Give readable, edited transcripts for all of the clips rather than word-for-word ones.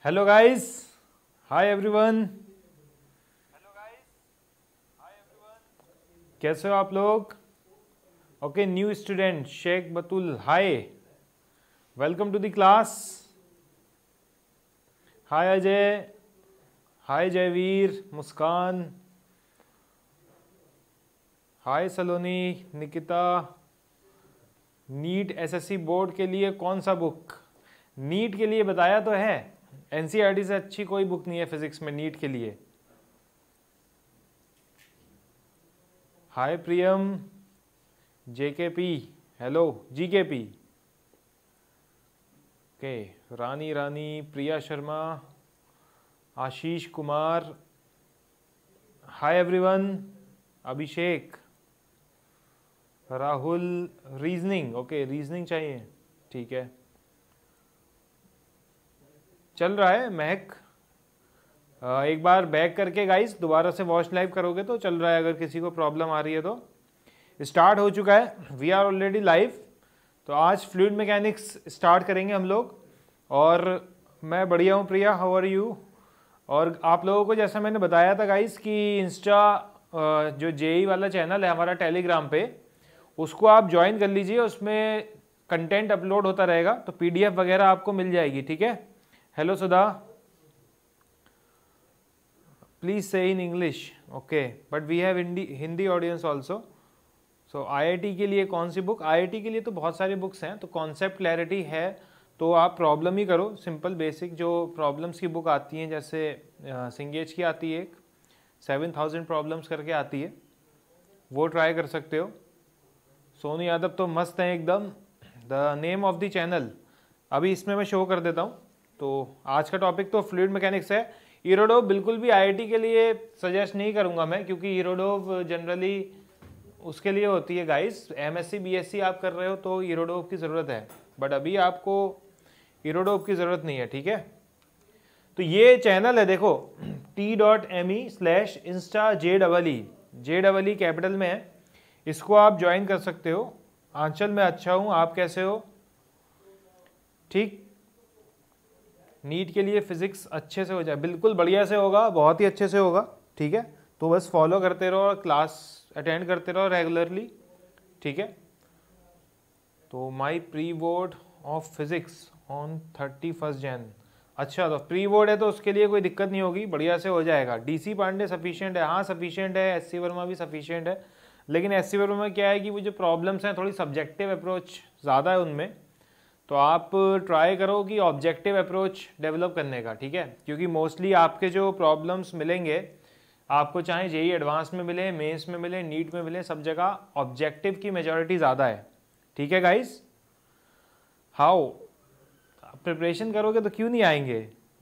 Hello guys, hi everyone. कैसे हो आप लोग? Okay, new student Sheikh Batul, hi, welcome to the class. Hi Ajay, hi Jaiveer, Muskan, hi Saloni, Nikita. NEET SSC board के लिए कौन सा बुक? नीट के लिए बताया तो है, एनसीईआरटी से अच्छी कोई बुक नहीं है फिजिक्स में नीट के लिए। Hi Priyam, JKP, hello GKP. Okay, Rani, Priya Sharma, Ashish Kumar, hi everyone, Abhishek, Rahul. Reasoning, okay reasoning चाहिए, ठीक है, चल रहा है। महक, एक बार बैक करके गाइस दोबारा से वॉच लाइव करोगे तो चल रहा है, अगर किसी को प्रॉब्लम आ रही है तो। स्टार्ट हो चुका है, वी आर ऑलरेडी लाइव। तो आज फ्लूइड मैकेनिक्स स्टार्ट करेंगे हम लोग, और मैं बढ़िया हूँ प्रिया, हाउ आर यू? और आप लोगों को जैसा मैंने बताया था गाइस कि इंस्टा जो जेई वाला चैनल है हमारा टेलीग्राम पे, उसको आप ज्वाइन कर लीजिए, उसमें कंटेंट अपलोड होता रहेगा, तो पीडीएफ वगैरह आपको मिल जाएगी, ठीक है। Hello Sudha, please say in English, okay, but we have Hindi audience also. So IIT के लिए कौन सी बुक? आईआईटी के लिए तो बहुत सारी बुक्स हैं, तो कॉन्सेप्ट क्लैरिटी है तो आप प्रॉब्लम ही करो, सिंपल बेसिक जो प्रॉब्लम्स की बुक आती हैं, जैसे सिंगेज की आती है एक 7000 प्रॉब्लम्स करके आती है, वो ट्राई कर सकते हो। सोनू यादव तो मस्त है एकदम। The name of the channel अभी इसमें मैं शो कर देता हूँ। तो आज का टॉपिक तो फ्लूइड मैकेनिक्स है। ईरोडोव बिल्कुल भी आईआईटी के लिए सजेस्ट नहीं करूँगा मैं, क्योंकि ईरोडोव जनरली उसके लिए होती है गाइस, एमएससी बीएससी आप कर रहे हो तो ईरोडोव की ज़रूरत है, बट अभी आपको ईरोडोव की ज़रूरत नहीं है, ठीक है। तो ये चैनल है देखो, t.me/insta कैपिटल में है, इसको आप ज्वाइन कर सकते हो। आंचल में अच्छा हूँ, आप कैसे हो? ठीक, नीट के लिए फिजिक्स अच्छे से हो जाए, बिल्कुल बढ़िया से होगा, बहुत ही अच्छे से होगा, ठीक है। तो बस फॉलो करते रहो और क्लास अटेंड करते रहो रेगुलरली, ठीक है। तो my pre board of physics on 31 Jan. अच्छा, तो प्री बोर्ड है तो उसके लिए कोई दिक्कत नहीं होगी, बढ़िया से हो जाएगा। डीसी पांडे सफिशिएंट है, हाँ सफिशिएंट है, एससी वर्मा भी सफिशिएंट है, लेकिन एससी वर्मा में क्या है कि वो जो प्रॉब्लम्स हैं थोड़ी सब्जेक्टिव अप्रोच ज़्यादा है उनमें, तो आप ट्राई करो कि ऑब्जेक्टिव अप्रोच डेवलप करने का, ठीक है। क्योंकि मोस्टली आपके जो प्रॉब्लम्स मिलेंगे आपको, चाहे जेई एडवांस में मिले, मेंस में मिले, नीट में मिले, सब जगह ऑब्जेक्टिव की मेजॉरिटी ज़्यादा है, ठीक है गाइस। हाउ प्रिपरेशन करोगे तो क्यों नहीं आएंगे?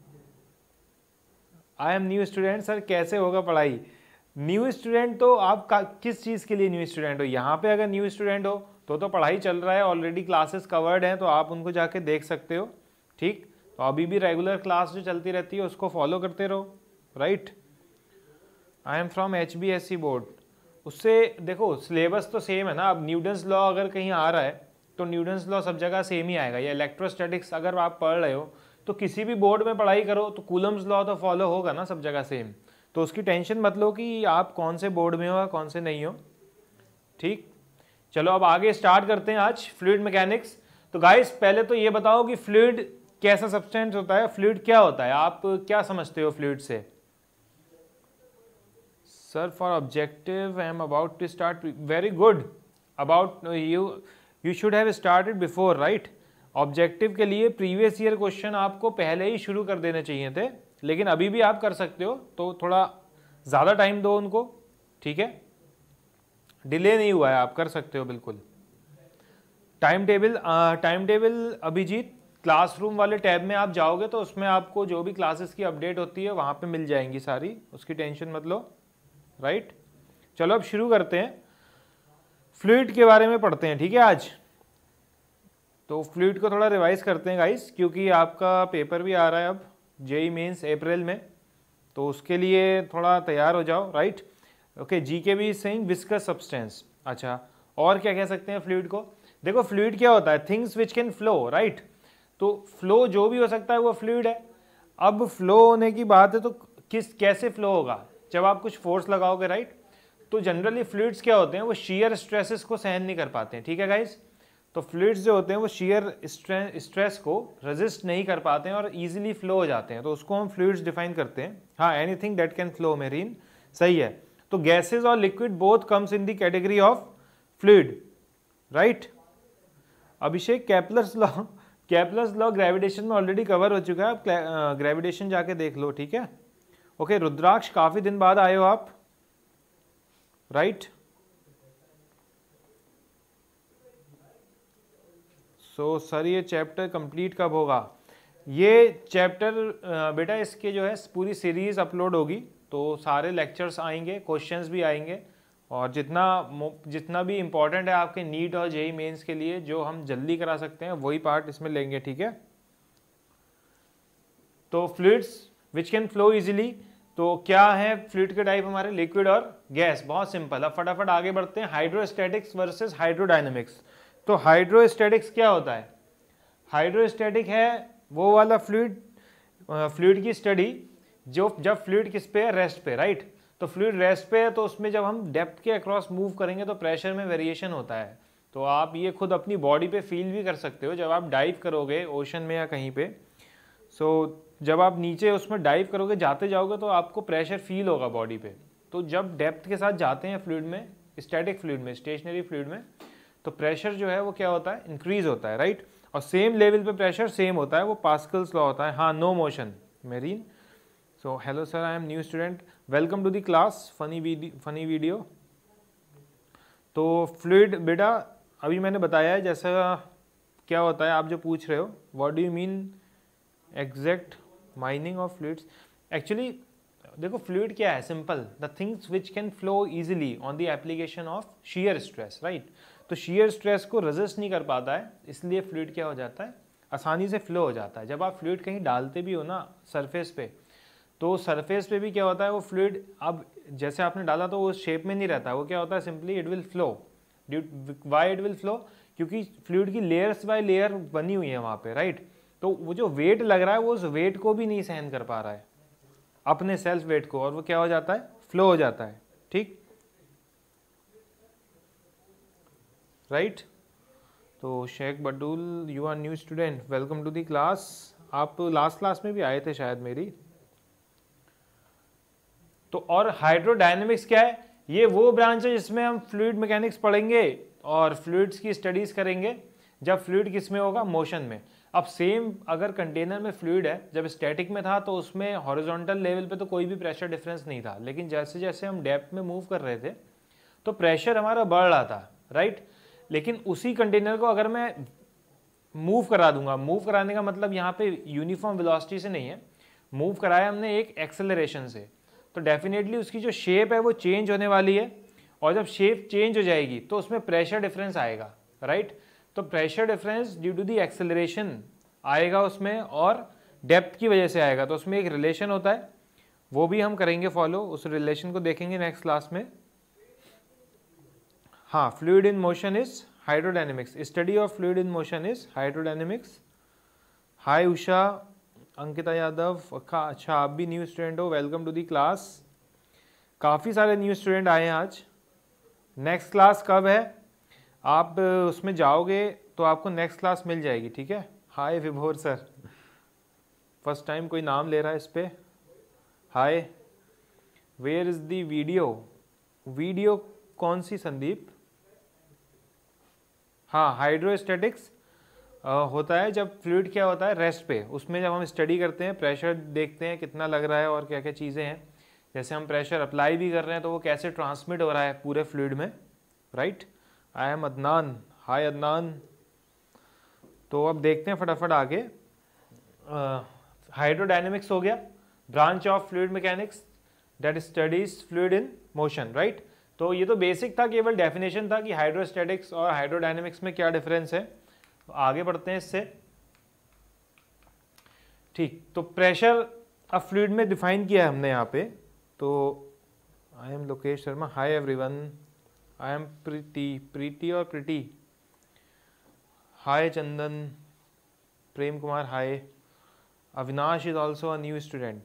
I am new student sir, कैसे होगा पढ़ाई? न्यू स्टूडेंट तो आप किस चीज़ के लिए न्यू स्टूडेंट हो? यहाँ पे अगर न्यू स्टूडेंट हो तो पढ़ाई चल रहा है, ऑलरेडी क्लासेस कवर्ड हैं, तो आप उनको जाके देख सकते हो, ठीक। तो अभी भी रेगुलर क्लास जो चलती रहती है उसको फॉलो करते रहो, right. I am from HBSE board, उससे देखो सिलेबस तो सेम है ना। अब न्यूटन्स लॉ अगर कहीं आ रहा है तो न्यूटन्स लॉ सब जगह सेम ही आएगा, या इलेक्ट्रोस्टैटिक्स अगर आप पढ़ रहे हो तो किसी भी बोर्ड में पढ़ाई करो तो कूलम्स लॉ तो फॉलो होगा ना सब जगह सेम। तो उसकी टेंशन मत लो कि आप कौन से बोर्ड में हो या कौन से नहीं हो, ठीक। चलो अब आगे स्टार्ट करते हैं आज फ्लूइड मैकेनिक्स। तो गाइस पहले तो ये बताओ कि फ्लूइड कैसा सब्सटेंस होता है, फ्लूइड क्या होता है, आप क्या समझते हो फ्लूइड से? Sir for objective I am about to start, very good, about you should have started before, right. Objective के लिए प्रीवियस ईयर क्वेश्चन आपको पहले ही शुरू कर देने चाहिए थे, लेकिन अभी भी आप कर सकते हो, तो थोड़ा ज़्यादा टाइम दो उनको, ठीक है, डिले नहीं हुआ है, आप कर सकते हो बिल्कुल। टाइम टेबल अभिजीत, क्लासरूम वाले टैब में आप जाओगे तो उसमें आपको जो भी क्लासेस की अपडेट होती है वहाँ पे मिल जाएंगी सारी, उसकी टेंशन मत लो, राइट। चलो अब शुरू करते हैं, फ्लूइड के बारे में पढ़ते हैं, ठीक है। आज तो फ्लूइड को थोड़ा रिवाइज करते हैं गाइस, क्योंकि आपका पेपर भी आ रहा है अब जेई मेंस अप्रैल में, तो उसके लिए थोड़ा तैयार हो जाओ, राइट। ओके, जीके भी सेइंग विस्कस सब्सटेंस। अच्छा, और क्या कह सकते हैं फ्लूइड को? देखो फ्लूइड क्या होता है, things which can flow, right. तो फ्लो जो भी हो सकता है वो फ्लूइड है। अब फ्लो होने की बात है तो कैसे फ्लो होगा, जब आप कुछ फोर्स लगाओगे, राइट। तो जनरली फ्लूइड्स क्या होते हैं, वो शीयर स्ट्रेसेस को सहन नहीं कर पाते हैं, ठीक है गाइस। तो फ्लूइड्स जो होते हैं वो शीयर स्ट्रेस को रेजिस्ट नहीं कर पाते हैं और इजीली फ्लो हो जाते हैं, तो उसको हम फ्लूइड्स डिफाइन करते हैं। हाँ, anything that can flow, Merin, सही है। तो गैसेज और liquid both comes in the category of fluid, right. Abhishek, Kepler's law gravitation में ऑलरेडी कवर हो चुका है, आप ग्रेविटेशन जाके देख लो, ठीक है। ओके, रुद्राक्ष, काफी दिन बाद आए हो आप, राइट। सो सर ये चैप्टर कंप्लीट कब होगा? ये चैप्टर बेटा इसके जो है पूरी सीरीज अपलोड होगी, तो सारे लेक्चर्स आएंगे, क्वेश्चंस भी आएंगे, और जितना भी इम्पोर्टेंट है आपके नीट और जेईई मेंस के लिए जो हम जल्दी करा सकते हैं वही पार्ट इसमें लेंगे, ठीक है। तो fluids which can flow easily, तो क्या है फ्लूइड के टाइप हमारे, लिक्विड और गैस, बहुत सिंपल। अब फटाफट आगे बढ़ते हैं, हाइड्रोस्टैटिक्स वर्सेस हाइड्रोडायनेमिक्स। तो हाइड्रोस्टैटिक्स क्या होता है? हाइड्रोस्टैटिक है वो वाला फ्लूइड की स्टडी जब फ्लूइड किस पे है, रेस्ट पे, राइट। तो फ्लूइड रेस्ट पे है, तो उसमें जब हम डेप्थ के अक्रॉस मूव करेंगे तो प्रेशर में वेरिएशन होता है। तो आप ये खुद अपनी बॉडी पे फील भी कर सकते हो जब आप डाइव करोगे ओशन में या कहीं पे। सो जब आप नीचे उसमें डाइव करोगे, जाते जाओगे, तो आपको प्रेशर फील होगा बॉडी पे। तो जब डेप्थ के साथ जाते हैं फ्लूइड में, स्टैटिक फ्लूइड में, स्टेशनरी फ्लूइड में, तो प्रेशर जो है वो क्या होता है, इंक्रीज होता है, राइट। और सेम लेवल पे प्रेशर सेम होता है, वो पास्कल्स लॉ होता है। हाँ, no motion, Merin. So hello sir, I am new student, welcome to the class, funny video. तो फ्लूइड बेटा अभी मैंने बताया है जैसा क्या होता है, आप जो पूछ रहे हो, what do you mean exact meaning of fluids. Actually देखो फ्लूइड क्या है, simple, the things which can flow easily on the application of shear stress, right. तो शीयर स्ट्रेस को रेजिस्ट नहीं कर पाता है, इसलिए फ्लूइड क्या हो जाता है, आसानी से फ्लो हो जाता है। जब आप फ्लूइड कहीं डालते भी हो ना सरफेस पे, तो सरफेस पे भी क्या होता है, वो फ्लूइड अब जैसे आपने डाला तो वो शेप में नहीं रहता है, वो क्या होता है, simply it will flow. Why it will flow, क्योंकि फ्लूइड की लेयर्स बाय लेयर बनी हुई है वहाँ पे, राइट। तो वो जो वेट लग रहा है वो उस वेट को भी नहीं सहन कर पा रहा है, अपने सेल्फ वेट को, और वो क्या हो जाता है, फ्लो हो जाता है, ठीक, राइट। तो Sheikh Badul, you are new student, welcome to the class. आप लास्ट क्लास में भी आए थे शायद मेरी। तो और हाइड्रोडायनेमिक्स क्या है, ये वो ब्रांच है जिसमें हम फ्लूइड मैकेनिक्स पढ़ेंगे और फ्लूइड्स की स्टडीज करेंगे जब फ्लूइड किस में होगा, मोशन में। अब सेम अगर कंटेनर में फ्लूइड है, जब स्टैटिक में था तो उसमें हॉरिजॉन्टल लेवल पे तो कोई भी प्रेशर डिफरेंस नहीं था, लेकिन जैसे जैसे हम डेप्थ में मूव कर रहे थे तो प्रेशर हमारा बढ़ रहा था, राइट। लेकिन उसी कंटेनर को अगर मैं मूव करा दूंगा, मूव कराने का मतलब यहाँ पे यूनिफॉर्म वेलोसिटी से नहीं है, मूव कराया हमने एक एक्सेलरेशन से, तो डेफिनेटली उसकी जो शेप है वो चेंज होने वाली है, और जब शेप चेंज हो जाएगी तो उसमें प्रेशर डिफरेंस आएगा, राइट। तो pressure difference due to the acceleration आएगा उसमें, और डेप्थ की वजह से आएगा, तो उसमें एक रिलेशन होता है, वो भी हम करेंगे फॉलो, उस रिलेशन को देखेंगे नेक्स्ट क्लास में। हाँ, fluid in motion is hydrodynamics, study of fluid in motion is hydrodynamics. Hi Usha, Ankita Yadav, अच्छा आप भी न्यू स्टूडेंट हो, वेलकम टू दी क्लास। काफ़ी सारे न्यू स्टूडेंट आए हैं आज। नेक्स्ट क्लास कब है, आप उसमें जाओगे तो आपको नेक्स्ट क्लास मिल जाएगी, ठीक है। हाय विभोर सर, फर्स्ट टाइम कोई नाम ले रहा है इस पे। Hi, where is the video, video कौन सी संदीप? हाँ, हाइड्रोस्टैटिक्स होता है जब फ्लूइड क्या होता है, रेस्ट पे, उसमें जब हम स्टडी करते हैं, प्रेशर देखते हैं कितना लग रहा है और क्या क्या चीज़ें हैं, जैसे हम प्रेशर अप्लाई भी कर रहे हैं तो वो कैसे ट्रांसमिट हो रहा है पूरे फ्लूइड में, right. I am Adnan, hi Adnan. तो अब देखते हैं फटाफट आगे। हाइड्रोडायनेमिक्स हो गया, branch of fluid mechanics that studies fluid in motion, right. तो ये तो बेसिक था, केवल डेफिनेशन था कि हाइड्रोस्टैटिक्स और हाइड्रोडायनेमिक्स में क्या डिफरेंस है। तो आगे बढ़ते हैं इससे, ठीक। तो प्रेशर अब फ्लूइड में डिफाइन किया है हमने यहाँ पे। तो I am Lokesh Sharma, hi everyone, I am Preeti और Preeti, hi Chandan, Prem Kumar hi, Avinash is also a new student.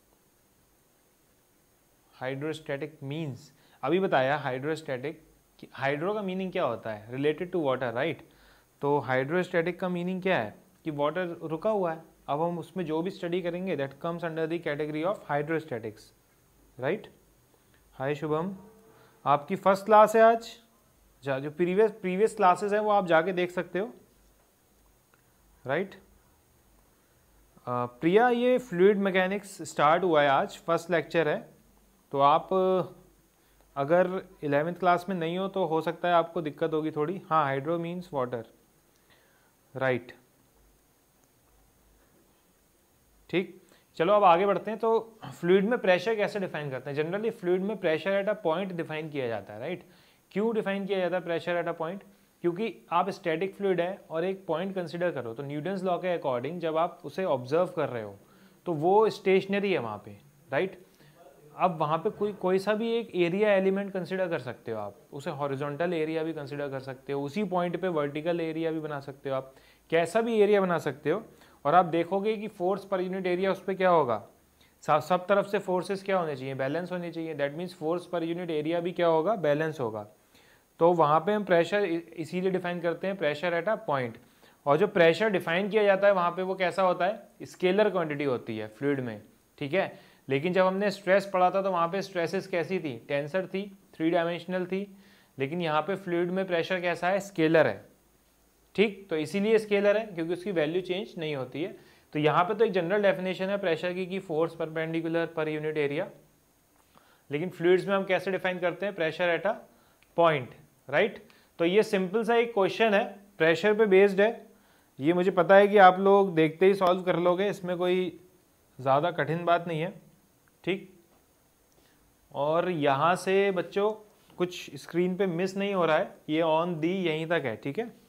Hydrostatic means, अभी बताया हाइड्रोस्टैटिक, हाइड्रो का मीनिंग क्या होता है, रिलेटेड टू वाटर, राइट। तो हाइड्रोस्टैटिक का मीनिंग क्या है कि वाटर रुका हुआ है। अब हम उसमें जो भी स्टडी करेंगे that comes under the category of hydrostatics, right. Hi Shubham, आपकी फर्स्ट क्लास है आज, जो प्रीवियस क्लासेस हैं वो आप जाके देख सकते हो, राइट। प्रिया, ये फ्लूइड मैकेनिक्स स्टार्ट हुआ है आज, फर्स्ट लेक्चर है। तो आप अगर 11th क्लास में नहीं हो तो हो सकता है आपको दिक्कत होगी थोड़ी। हाँ, हाइड्रो मीन्स वाटर, राइट, ठीक। चलो अब आगे बढ़ते हैं। तो फ्लूइड में प्रेशर कैसे डिफाइन करते हैं? जनरली फ्लूइड में pressure at a point define किया जाता है, राइट। क्यों डिफाइन किया जाता है प्रेशर एट अ पॉइंट? क्योंकि आप स्टैटिक फ्लूइड है और एक पॉइंट कंसिडर करो, तो न्यूटन्स लॉ के अकॉर्डिंग जब आप उसे ऑब्जर्व कर रहे हो तो वो स्टेशनरी है वहाँ पे, राइट। अब वहाँ पे कोई सा भी एक एरिया एलिमेंट कंसिडर कर सकते हो आप, उसे हॉरिजॉन्टल एरिया भी कंसिडर कर सकते हो, उसी पॉइंट पे वर्टिकल एरिया भी बना सकते हो, आप कैसा भी एरिया बना सकते हो। और आप देखोगे कि फोर्स पर यूनिट एरिया उस पर क्या होगा, सब तरफ से फोर्सेस क्या होने चाहिए, बैलेंस होने चाहिए। That means force per unit area भी क्या होगा, बैलेंस होगा। तो वहाँ पे हम प्रेशर इसीलिए डिफाइन करते हैं प्रेशर एट अ पॉइंट। और जो प्रेशर डिफाइन किया जाता है वहाँ पे वो कैसा होता है, स्केलर क्वांटिटी होती है फ्लूइड में, ठीक है। लेकिन जब हमने स्ट्रेस पढ़ा था तो वहाँ पे स्ट्रेसेस कैसी थी, टेंसर थी, 3 डायमेंशनल थी। लेकिन यहाँ पे फ्लूइड में प्रेशर कैसा है, स्केलर है, ठीक। तो इसीलिए स्केलर है क्योंकि उसकी वैल्यू चेंज नहीं होती है। तो यहाँ पे तो एक जनरल डेफिनेशन है प्रेशर की कि force perpendicular per unit area. लेकिन फ्लूइड्स में हम कैसे डिफाइन करते हैं, pressure at a point, right. तो ये सिंपल सा एक क्वेश्चन है, प्रेशर पे बेस्ड है। ये मुझे पता है कि आप लोग देखते ही सॉल्व कर लोगे, इसमें कोई ज़्यादा कठिन बात नहीं है, ठीक। और यहाँ से बच्चों कुछ स्क्रीन पे मिस नहीं हो रहा है, ये ऑन दी यहीं तक है, ठीक है।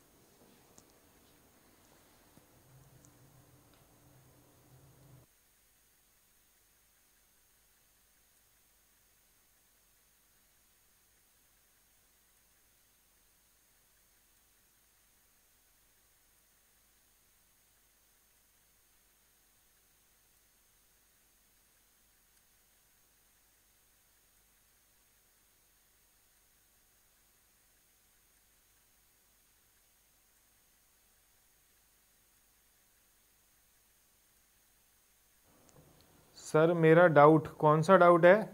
सर मेरा डाउट, कौन सा डाउट है?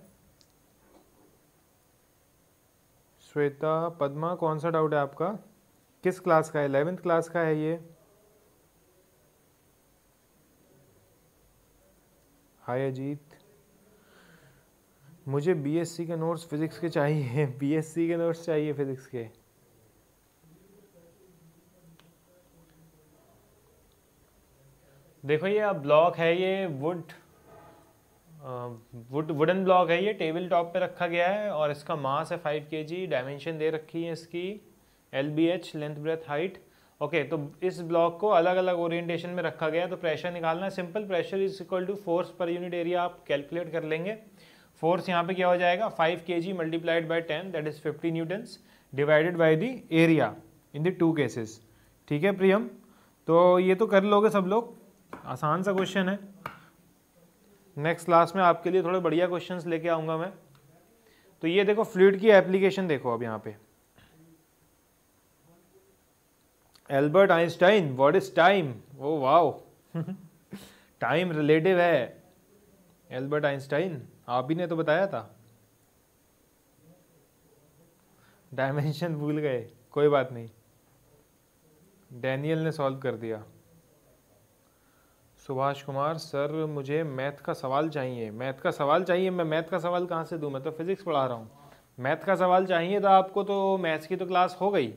श्वेता, पद्मा, कौन सा डाउट है आपका? किस क्लास का है? 11th क्लास का है ये? हाय अजीत, मुझे बीएससी के नोट्स फिजिक्स के चाहिए। बीएससी के नोट्स चाहिए फिजिक्स के। देखो ये अब ब्लॉक है, ये वुडन ब्लॉक है, ये टेबल टॉप पे रखा गया है और इसका मास है 5 kg, डायमेंशन दे रखी है इसकी LBH, length breadth height. Okay, तो इस ब्लॉक को अलग अलग ओरिएंटेशन में रखा गया है। तो प्रेशर निकालना है simple, pressure is equal to force per unit area आप कैलकुलेट कर लेंगे। फोर्स यहाँ पे क्या हो जाएगा, 5 kg multiplied by 10 that is 50 newtons divided by the area in the 2 cases, ठीक है प्रियम। तो ये तो कर लोगे सब लोग, आसान सा क्वेश्चन है। नेक्स्ट क्लास में आपके लिए थोड़े बढ़िया क्वेश्चंस लेके आऊँगा मैं। तो ये देखो फ्लूइड की एप्लीकेशन देखो अब यहाँ पे, Albert Einstein, what is time? Oh wow, time relative है। एल्बर्ट आइंस्टाइन, आप ही ने तो बताया था। डायमेंशन भूल गए, कोई बात नहीं, डैनियल ने सॉल्व कर दिया। सुभाष कुमार, सर मुझे मैथ का सवाल चाहिए। मैथ का सवाल चाहिए? मैं मैथ का सवाल कहाँ से दूँ, मैं तो फिजिक्स पढ़ा रहा हूँ। मैथ का सवाल चाहिए तो आपको तो मैथ्स की तो क्लास हो गई।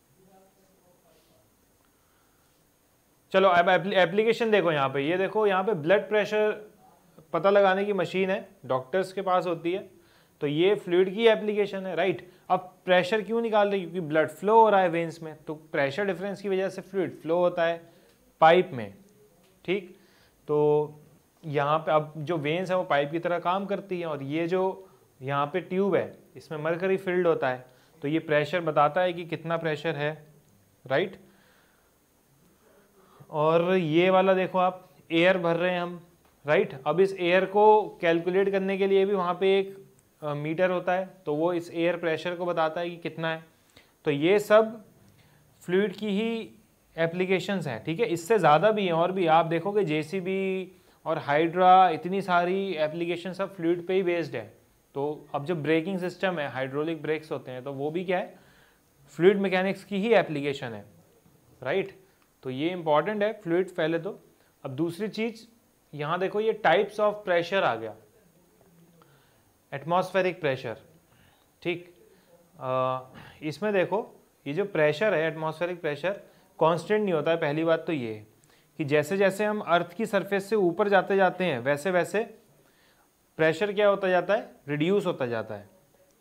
चलो अब एप्लीकेशन देखो यहाँ पे, ये देखो यहाँ पे ब्लड प्रेशर पता लगाने की मशीन है, डॉक्टर्स के पास होती है। तो ये फ्लूइड की एप्लीकेशन है, राइट। अब प्रेशर क्यों निकाल रहे हैं, क्योंकि ब्लड फ्लो हो रहा है वेन्स में, तो प्रेशर डिफरेंस की वजह से फ्लूइड फ्लो होता है पाइप में, ठीक। तो यहाँ पे अब जो वेन्स है वो पाइप की तरह काम करती है, और ये जो यहाँ पे ट्यूब है इसमें मरकरी फिल्ड होता है, तो ये प्रेशर बताता है कि कितना प्रेशर है, राइट। और ये वाला देखो आप, एयर भर रहे हैं हम, राइट। अब इस एयर को कैलकुलेट करने के लिए भी वहाँ पे एक मीटर होता है, तो वो इस एयर प्रेशर को बताता है कि कितना है। तो ये सब फ्लूइड की ही एप्लीकेशंस हैं, ठीक है। इससे ज़्यादा भी हैं और भी, आप देखोगे जेसीबी और हाइड्रा, इतनी सारी एप्लीकेशन सब फ्लूइड पे ही बेस्ड है। तो अब जो ब्रेकिंग सिस्टम है, हाइड्रोलिक ब्रेक्स होते हैं, तो वो भी क्या है, फ्लूइड मैकेनिक्स की ही एप्लीकेशन है, राइट। तो ये इंपॉर्टेंट है फ्लूइड पहले तो। अब दूसरी चीज़ यहाँ देखो, ये टाइप्स ऑफ प्रेशर आ गया। एटमॉस्फेरिक प्रेशर, ठीक। इसमें देखो ये जो प्रेशर है, एटमॉस्फेरिक प्रेशर कांस्टेंट नहीं होता है। पहली बात तो ये है कि जैसे जैसे हम अर्थ की सरफेस से ऊपर जाते जाते हैं वैसे वैसे प्रेशर क्या होता जाता है, रिड्यूस होता जाता है।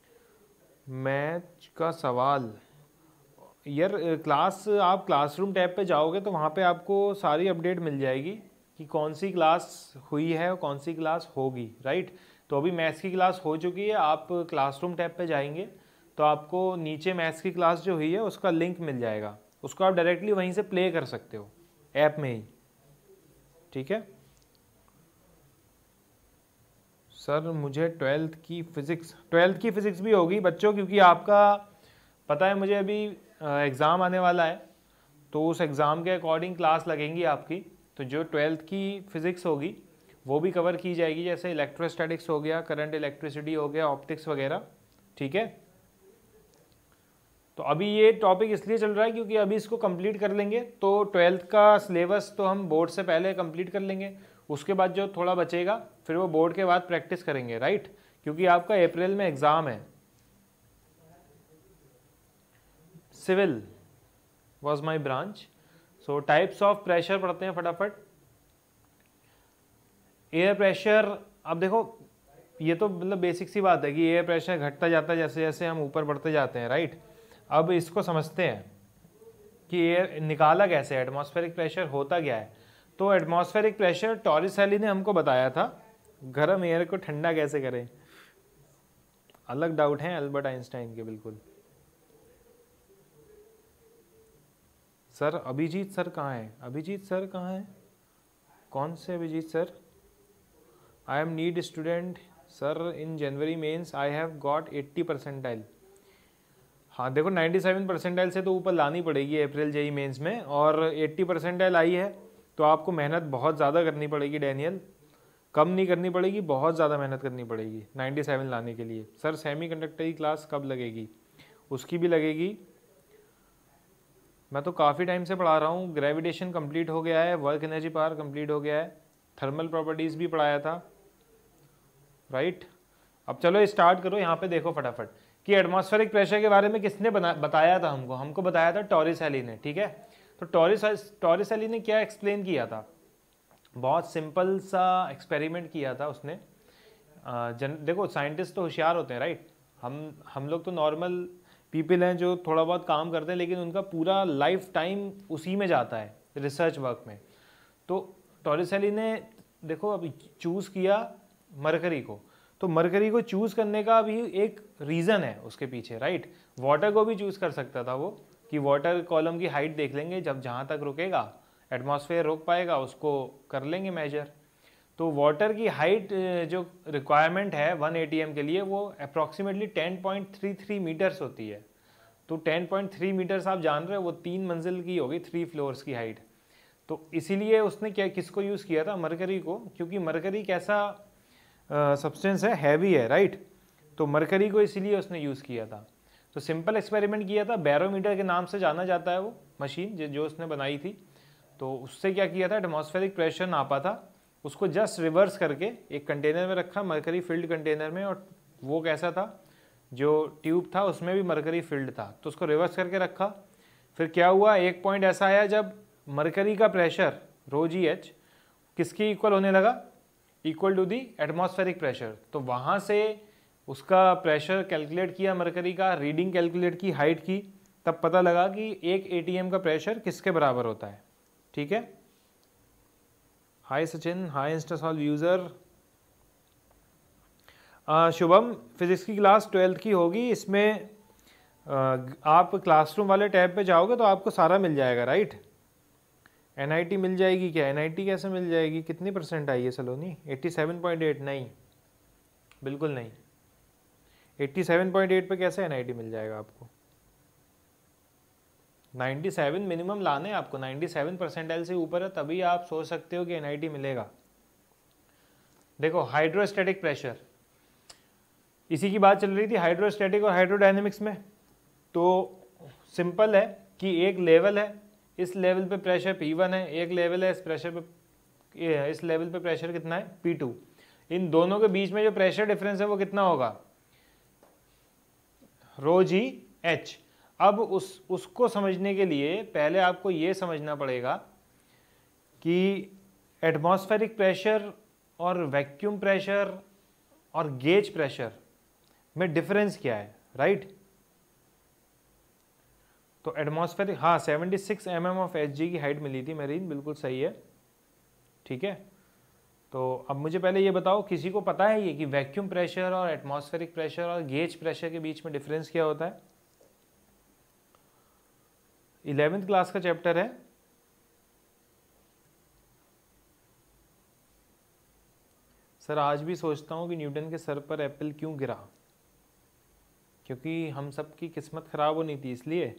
मैथ का सवाल यार, क्लास आप क्लासरूम टैब पे जाओगे तो वहाँ पे आपको सारी अपडेट मिल जाएगी कि कौन सी क्लास हुई है और कौन सी क्लास होगी, राइट। तो अभी मैथ्स की क्लास हो चुकी है, आप क्लासरूम टैब पे जाएंगे तो आपको नीचे मैथ्स की क्लास जो हुई है उसका लिंक मिल जाएगा, उसको आप डायरेक्टली वहीं से प्ले कर सकते हो ऐप में ही, ठीक है। सर मुझे ट्वेल्थ की फिज़िक्स भी होगी बच्चों, क्योंकि आपका पता है मुझे अभी एग्ज़ाम आने वाला है, तो उस एग्ज़ाम के अकॉर्डिंग क्लास लगेंगी आपकी। तो जो ट्वेल्थ की फ़िज़िक्स होगी वो भी कवर की जाएगी, जैसे इलेक्ट्रोस्टैटिक्स हो गया, करंट इलेक्ट्रिसिटी हो गया, ऑप्टिक्स वगैरह, ठीक है। तो अभी ये टॉपिक इसलिए चल रहा है क्योंकि अभी इसको कंप्लीट कर लेंगे तो ट्वेल्थ का सिलेबस तो हम बोर्ड से पहले कंप्लीट कर लेंगे। उसके बाद जो थोड़ा बचेगा फिर वो बोर्ड के बाद प्रैक्टिस करेंगे, राइट, क्योंकि आपका अप्रैल में एग्ज़ाम है। Civil was my branch. So types of pressure पढ़ते हैं फटाफट। एयर प्रेशर, अब देखो ये तो मतलब बेसिक सी बात है कि एयर प्रेशर घटता जाता है जैसे जैसे हम ऊपर बढ़ते जाते हैं, राइट। अब इसको समझते हैं कि एयर निकाला कैसे, एटमॉस्फेरिक प्रेशर होता क्या है। तो एटमॉस्फेरिक प्रेशर टॉरिसेली ने हमको बताया था, गर्म एयर को ठंडा कैसे करें। अलग डाउट हैं अल्बर्ट आइंस्टाइन के, बिल्कुल। सर अभिजीत सर कहाँ है, अभिजीत सर कहाँ है, कौन से Abhijeet sir. I am NEET student sir, in January mains I have got 80 percentile. हाँ देखो 97 परसेंटाइल से तो ऊपर लानी पड़ेगी अप्रैल जेई मेंस में, और 80 परसेंटाइल आई है तो आपको मेहनत बहुत ज़्यादा करनी पड़ेगी डैनियल, कम नहीं करनी पड़ेगी, बहुत ज़्यादा मेहनत करनी पड़ेगी 97 लाने के लिए। सर सेमीकंडक्टर की क्लास कब लगेगी, उसकी भी लगेगी। मैं तो काफ़ी टाइम से पढ़ा रहा हूँ। ग्रेविटेशन कंप्लीट हो गया है, वर्क एनर्जी पावर कंप्लीट हो गया है, थर्मल प्रॉपर्टीज़ भी पढ़ाया था, राइट। अब चलो स्टार्ट करो। यहाँ पे देखो फटाफट कि एटमॉस्फेरिक प्रेशर के बारे में किसने बताया था हमको बताया था टॉरिसेली ने, ठीक है। तो टॉरिसेली ने क्या एक्सप्लेन किया था, बहुत सिंपल सा एक्सपेरिमेंट किया था उसने। देखो साइंटिस्ट तो होशियार होते हैं, राइट। हम लोग तो नॉर्मल पीपल हैं जो थोड़ा बहुत काम करते हैं, लेकिन उनका पूरा लाइफ टाइम उसी में जाता है, रिसर्च वर्क में। तो टॉरिसेली ने देखो अभी चूज़ किया मरकरी को, तो मरकरी को चूज़ करने का भी एक रीज़न है उसके पीछे, राइट। वाटर को भी चूज़ कर सकता था वो, कि वाटर कॉलम की हाइट देख लेंगे, जब जहाँ तक रुकेगा एटमॉस्फेयर रोक पाएगा उसको कर लेंगे मेजर। तो वाटर की हाइट जो रिक्वायरमेंट है 1 ATM के लिए वो अप्रॉक्सीमेटली 10.33 मीटर्स होती है। तो 10.3 मीटर्स आप जान रहे हो, वो 3 मंजिल की होगी, 3 फ्लोर्स की हाइट। तो इसीलिए उसने किसको यूज़ किया था, मरकरी को, क्योंकि मरकरी कैसा सब्सटेंस है, हैवी है, राइट। तो मरकरी को इसीलिए उसने यूज़ किया था। तो सिंपल एक्सपेरिमेंट किया था, बैरोमीटर के नाम से जाना जाता है वो मशीन जो उसने बनाई थी। तो उससे क्या किया था, एटमॉस्फेरिक प्रेशर नापा था, उसको जस्ट रिवर्स करके एक कंटेनर में रखा, मरकरी फिल्ड कंटेनर में, और वो कैसा था, जो ट्यूब था उसमें भी मरकरी फिल्ड था, तो उसको रिवर्स करके रखा। फिर क्या हुआ, एक पॉइंट ऐसा आया जब मरकरी का प्रेशर ρGH किसके इक्वल होने लगा, equal to the atmospheric pressure. तो वहाँ से उसका प्रेशर कैलकुलेट किया, मरकरी का रीडिंग कैलकुलेट की हाइट की, तब पता लगा कि 1 ATM का प्रेशर किसके बराबर होता है, ठीक है। Hi Sachin, hi Instasolve user. Shubham, physics की क्लास 12th की होगी, इसमें आप क्लासरूम वाले टैब पे जाओगे तो आपको सारा मिल जाएगा, राइट। NIT मिल जाएगी क्या? NIT कैसे मिल जाएगी? कितनी परसेंट आई है सलोनी? 87.8? नहीं, बिल्कुल नहीं। 87.8 पे कैसे NIT मिल जाएगा आपको? 97 मिनिमम लाने हैं आपको, 97 परसेंटाइल से ऊपर है तभी आप सोच सकते हो कि NIT मिलेगा। देखो हाइड्रोस्टैटिक प्रेशर, इसी की बात चल रही थी हाइड्रोस्टैटिक और हाइड्रोडायनेमिक्स में। तो सिंपल है कि एक लेवल है, इस लेवल पे प्रेशर P1 है, एक लेवल है इस लेवल पे प्रेशर कितना है P2। इन दोनों के बीच में जो प्रेशर डिफरेंस है वो कितना होगा? ρg(h). अब उसको समझने के लिए पहले आपको ये समझना पड़ेगा कि एटमॉस्फेरिक प्रेशर और वैक्यूम प्रेशर और गेज प्रेशर में डिफरेंस क्या है, राइट? तो एटमॉस्फेरिक, हाँ 76 mm ऑफ Hg की हाइट मिली थी मेरीन, बिल्कुल सही है, ठीक है। तो अब मुझे पहले ये बताओ, किसी को पता है ये कि वैक्यूम प्रेशर और एटमॉस्फेरिक प्रेशर और गेज प्रेशर के बीच में डिफरेंस क्या होता है? 11th क्लास का चैप्टर है। सर आज भी सोचता हूँ कि न्यूटन के सर पर एप्पल क्यों गिरा, क्योंकि हम सब की किस्मत खराब होनी थी इसलिए।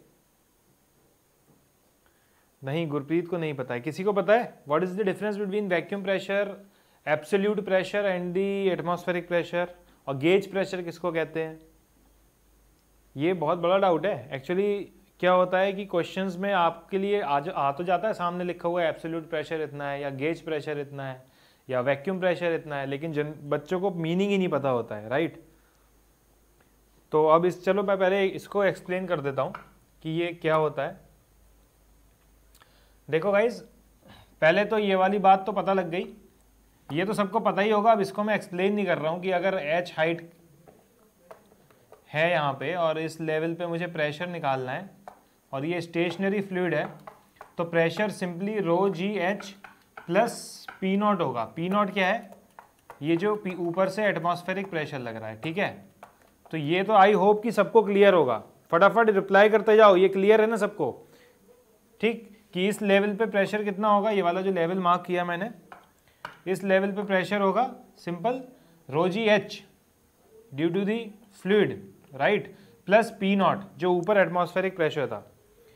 नहीं, गुरप्रीत को नहीं पता है। किसी को पता है what is the difference between vacuum pressure, absolute pressure and the atmospheric pressure, और गेज प्रेशर किसको कहते हैं? ये बहुत बड़ा डाउट है एक्चुअली। क्या होता है कि क्वेश्चंस में आपके लिए आ तो जाता है, सामने लिखा हुआ है एब्सोल्यूट प्रेशर इतना है या गेज प्रेशर इतना है या वैक्यूम प्रेशर इतना है, लेकिन बच्चों को मीनिंग ही नहीं पता होता है, राइट? तो अब चलो मैं पहले इसको एक्सप्लेन कर देता हूं कि ये क्या होता है। देखो गाइज, पहले तो ये वाली बात तो पता लग गई, ये तो सबको पता ही होगा। अब इसको मैं एक्सप्लेन नहीं कर रहा हूं कि अगर h हाइट है यहाँ पे और इस लेवल पे मुझे प्रेशर निकालना है और ये स्टेशनरी फ्लूइड है, तो pressure simply ρgh plus P0 होगा। P0 क्या है? ये जो ऊपर से एटमॉस्फेरिक प्रेशर लग रहा है, ठीक है। तो ये तो आई होप कि सबको क्लियर होगा। फटाफट रिप्लाई करते जाओ, ये क्लियर है ना सबको? ठीक, कि इस लेवल पे प्रेशर कितना होगा, ये वाला जो लेवल मार्क किया मैंने, इस लेवल पे प्रेशर होगा simple ρgh due to the fluid, right, plus P0 जो ऊपर एटमॉस्फेरिक प्रेशर था।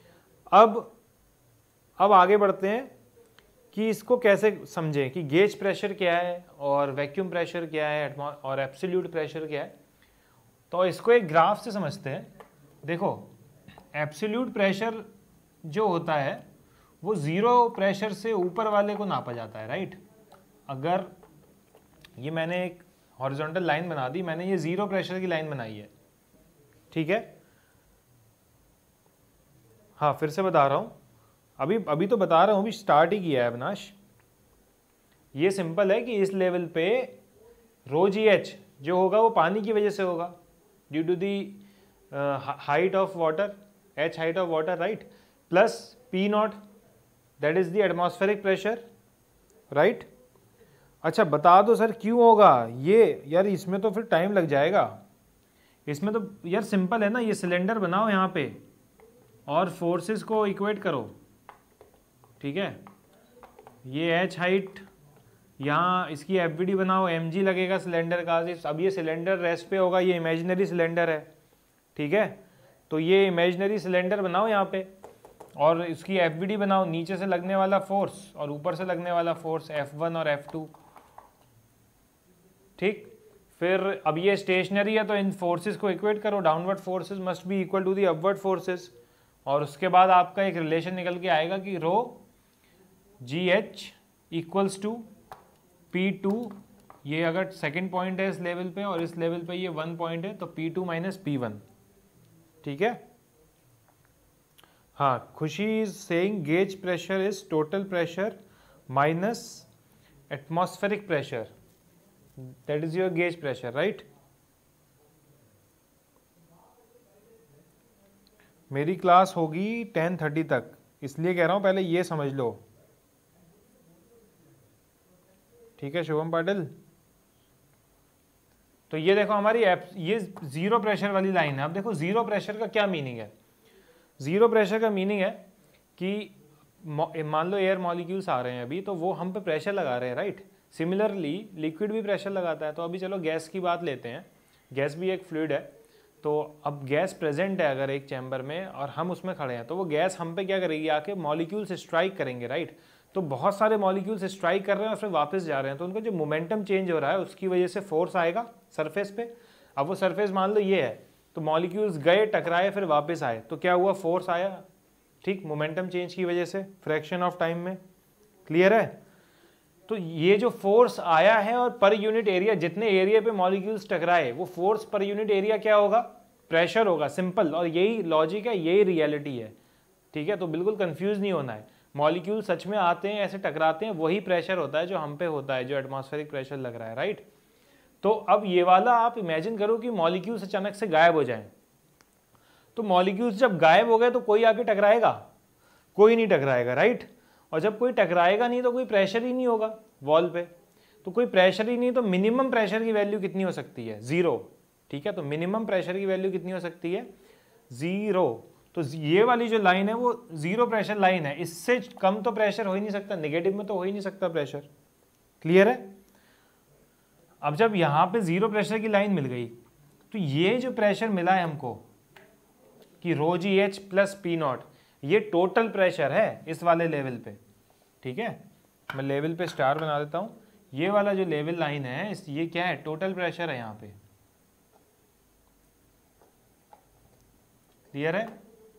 अब आगे बढ़ते हैं कि इसको कैसे समझें कि गेज प्रेशर क्या है और वैक्यूम प्रेशर क्या है और एब्सोल्यूट प्रेशर क्या है। तो इसको एक ग्राफ से समझते हैं। देखो एब्सोल्यूट प्रेशर जो होता है वो जीरो प्रेशर से ऊपर वाले को नापा जाता है, राइट। अगर ये मैंने एक हॉरिजॉन्टल लाइन बना दी, मैंने ये जीरो प्रेशर की लाइन बनाई है, ठीक है। हाँ फिर से बता रहा हूँ, अभी तो बता रहा हूँ, अभी स्टार्ट ही किया है अविनाश। ये सिंपल है कि इस लेवल पे ρgh जो होगा वो पानी की वजह से होगा, due to the height of water, h height of water, right, plus P0 that is the atmospheric pressure, right. अच्छा बता दो सर क्यों होगा ये? यार इसमें तो फिर टाइम लग जाएगा। इसमें तो यार सिंपल है ना, ये सिलेंडर बनाओ यहाँ पे और फोर्सेस को इक्वेट करो, ठीक है। ये h हाइट, यहाँ इसकी FVD बनाओ, mg लगेगा सिलेंडर का। अब ये सिलेंडर रेस्ट पे होगा, ये इमेजिनरी सिलेंडर है, ठीक है। तो ये इमेजिनरी सिलेंडर बनाओ यहाँ पे और इसकी FVD बनाओ, नीचे से लगने वाला फोर्स और ऊपर से लगने वाला फोर्स F1 और F2, ठीक। फिर अब ये स्टेशनरी है तो इन फोर्सेस को इक्वेट करो, downward forces must be equal to the upward forces, और उसके बाद आपका एक रिलेशन निकल के आएगा कि ρgh इक्वल्स टू P2, ये अगर सेकंड पॉइंट है इस लेवल पे और इस लेवल पे ये 1 पॉइंट है तो P2 माइनस P1, ठीक है। हाँ, Khushi is saying gauge pressure is total pressure minus atmospheric pressure, that is your gauge pressure, right. मेरी क्लास होगी 10:30 तक, इसलिए कह रहा हूं पहले ये समझ लो, ठीक है शुभम पाटिल। तो ये देखो हमारी ये जीरो प्रेशर वाली लाइन है। अब देखो जीरो प्रेशर का क्या मीनिंग है। जीरो प्रेशर का मीनिंग है कि मान लो एयर मॉलिक्यूल्स आ रहे हैं अभी, तो वो हम पे प्रेशर लगा रहे हैं, राइट। सिमिलरली लिक्विड भी प्रेशर लगाता है। तो अभी चलो गैस की बात लेते हैं, गैस भी एक फ्लूइड है। तो अब गैस प्रेजेंट है अगर एक चैम्बर में और हम उसमें खड़े हैं, तो वो गैस हम पे क्या करेगी, आके मॉलिक्यूल्स स्ट्राइक करेंगे, राइट। तो बहुत सारे मॉलिक्यूल्स स्ट्राइक कर रहे हैं और फिर वापस जा रहे हैं, तो उनका जो मोमेंटम चेंज हो रहा है उसकी वजह से फोर्स आएगा सरफेस पे। अब वो सरफेस मान लो ये है, तो मॉलिक्यूल्स गए, टकराए, फिर वापस आए, तो क्या हुआ, फोर्स आया, ठीक, मोमेंटम चेंज की वजह से फ्रैक्शन ऑफ टाइम में। क्लियर है। तो ये जो फोर्स आया है और पर यूनिट एरिया, जितने एरिया पे मॉलिक्यूल्स टकराए, वो फोर्स पर यूनिट एरिया क्या होगा, प्रेशर होगा, सिंपल। और यही लॉजिक है, यही रियलिटी है, ठीक है। तो बिल्कुल कंफ्यूज नहीं होना है। मॉलिक्यूल सच में आते हैं, ऐसे टकराते हैं, वही प्रेशर होता है जो हम पे होता है, जो एटमॉस्फेरिक प्रेशर लग रहा है, राइट। तो अब ये वाला आप इमेजिन करो कि मॉलिक्यूल्स अचानक से गायब हो जाएं। तो मॉलिक्यूल्स जब गायब हो गए तो कोई आके टकराएगा, कोई नहीं टकराएगा, राइट। और जब कोई टकराएगा नहीं तो कोई प्रेशर ही नहीं होगा वॉल पे। तो कोई प्रेशर ही नहीं, तो मिनिमम प्रेशर की वैल्यू कितनी हो सकती है, 0, ठीक है। तो मिनिमम प्रेशर की वैल्यू कितनी हो सकती है, 0। तो ये वाली जो लाइन है वो 0 प्रेशर लाइन है, इससे कम तो प्रेशर हो ही नहीं सकता, नेगेटिव में तो हो ही नहीं सकता प्रेशर। क्लियर है। अब जब यहां पे 0 प्रेशर की लाइन मिल गई, तो ये जो प्रेशर मिला है हमको कि rho g h plus P nought, ये टोटल प्रेशर है इस वाले लेवल पे, ठीक है। मैं लेवल पे स्टार बना देता हूं। ये वाला जो लेवल लाइन है, ये क्या है, टोटल प्रेशर है यहाँ पे। क्लियर है।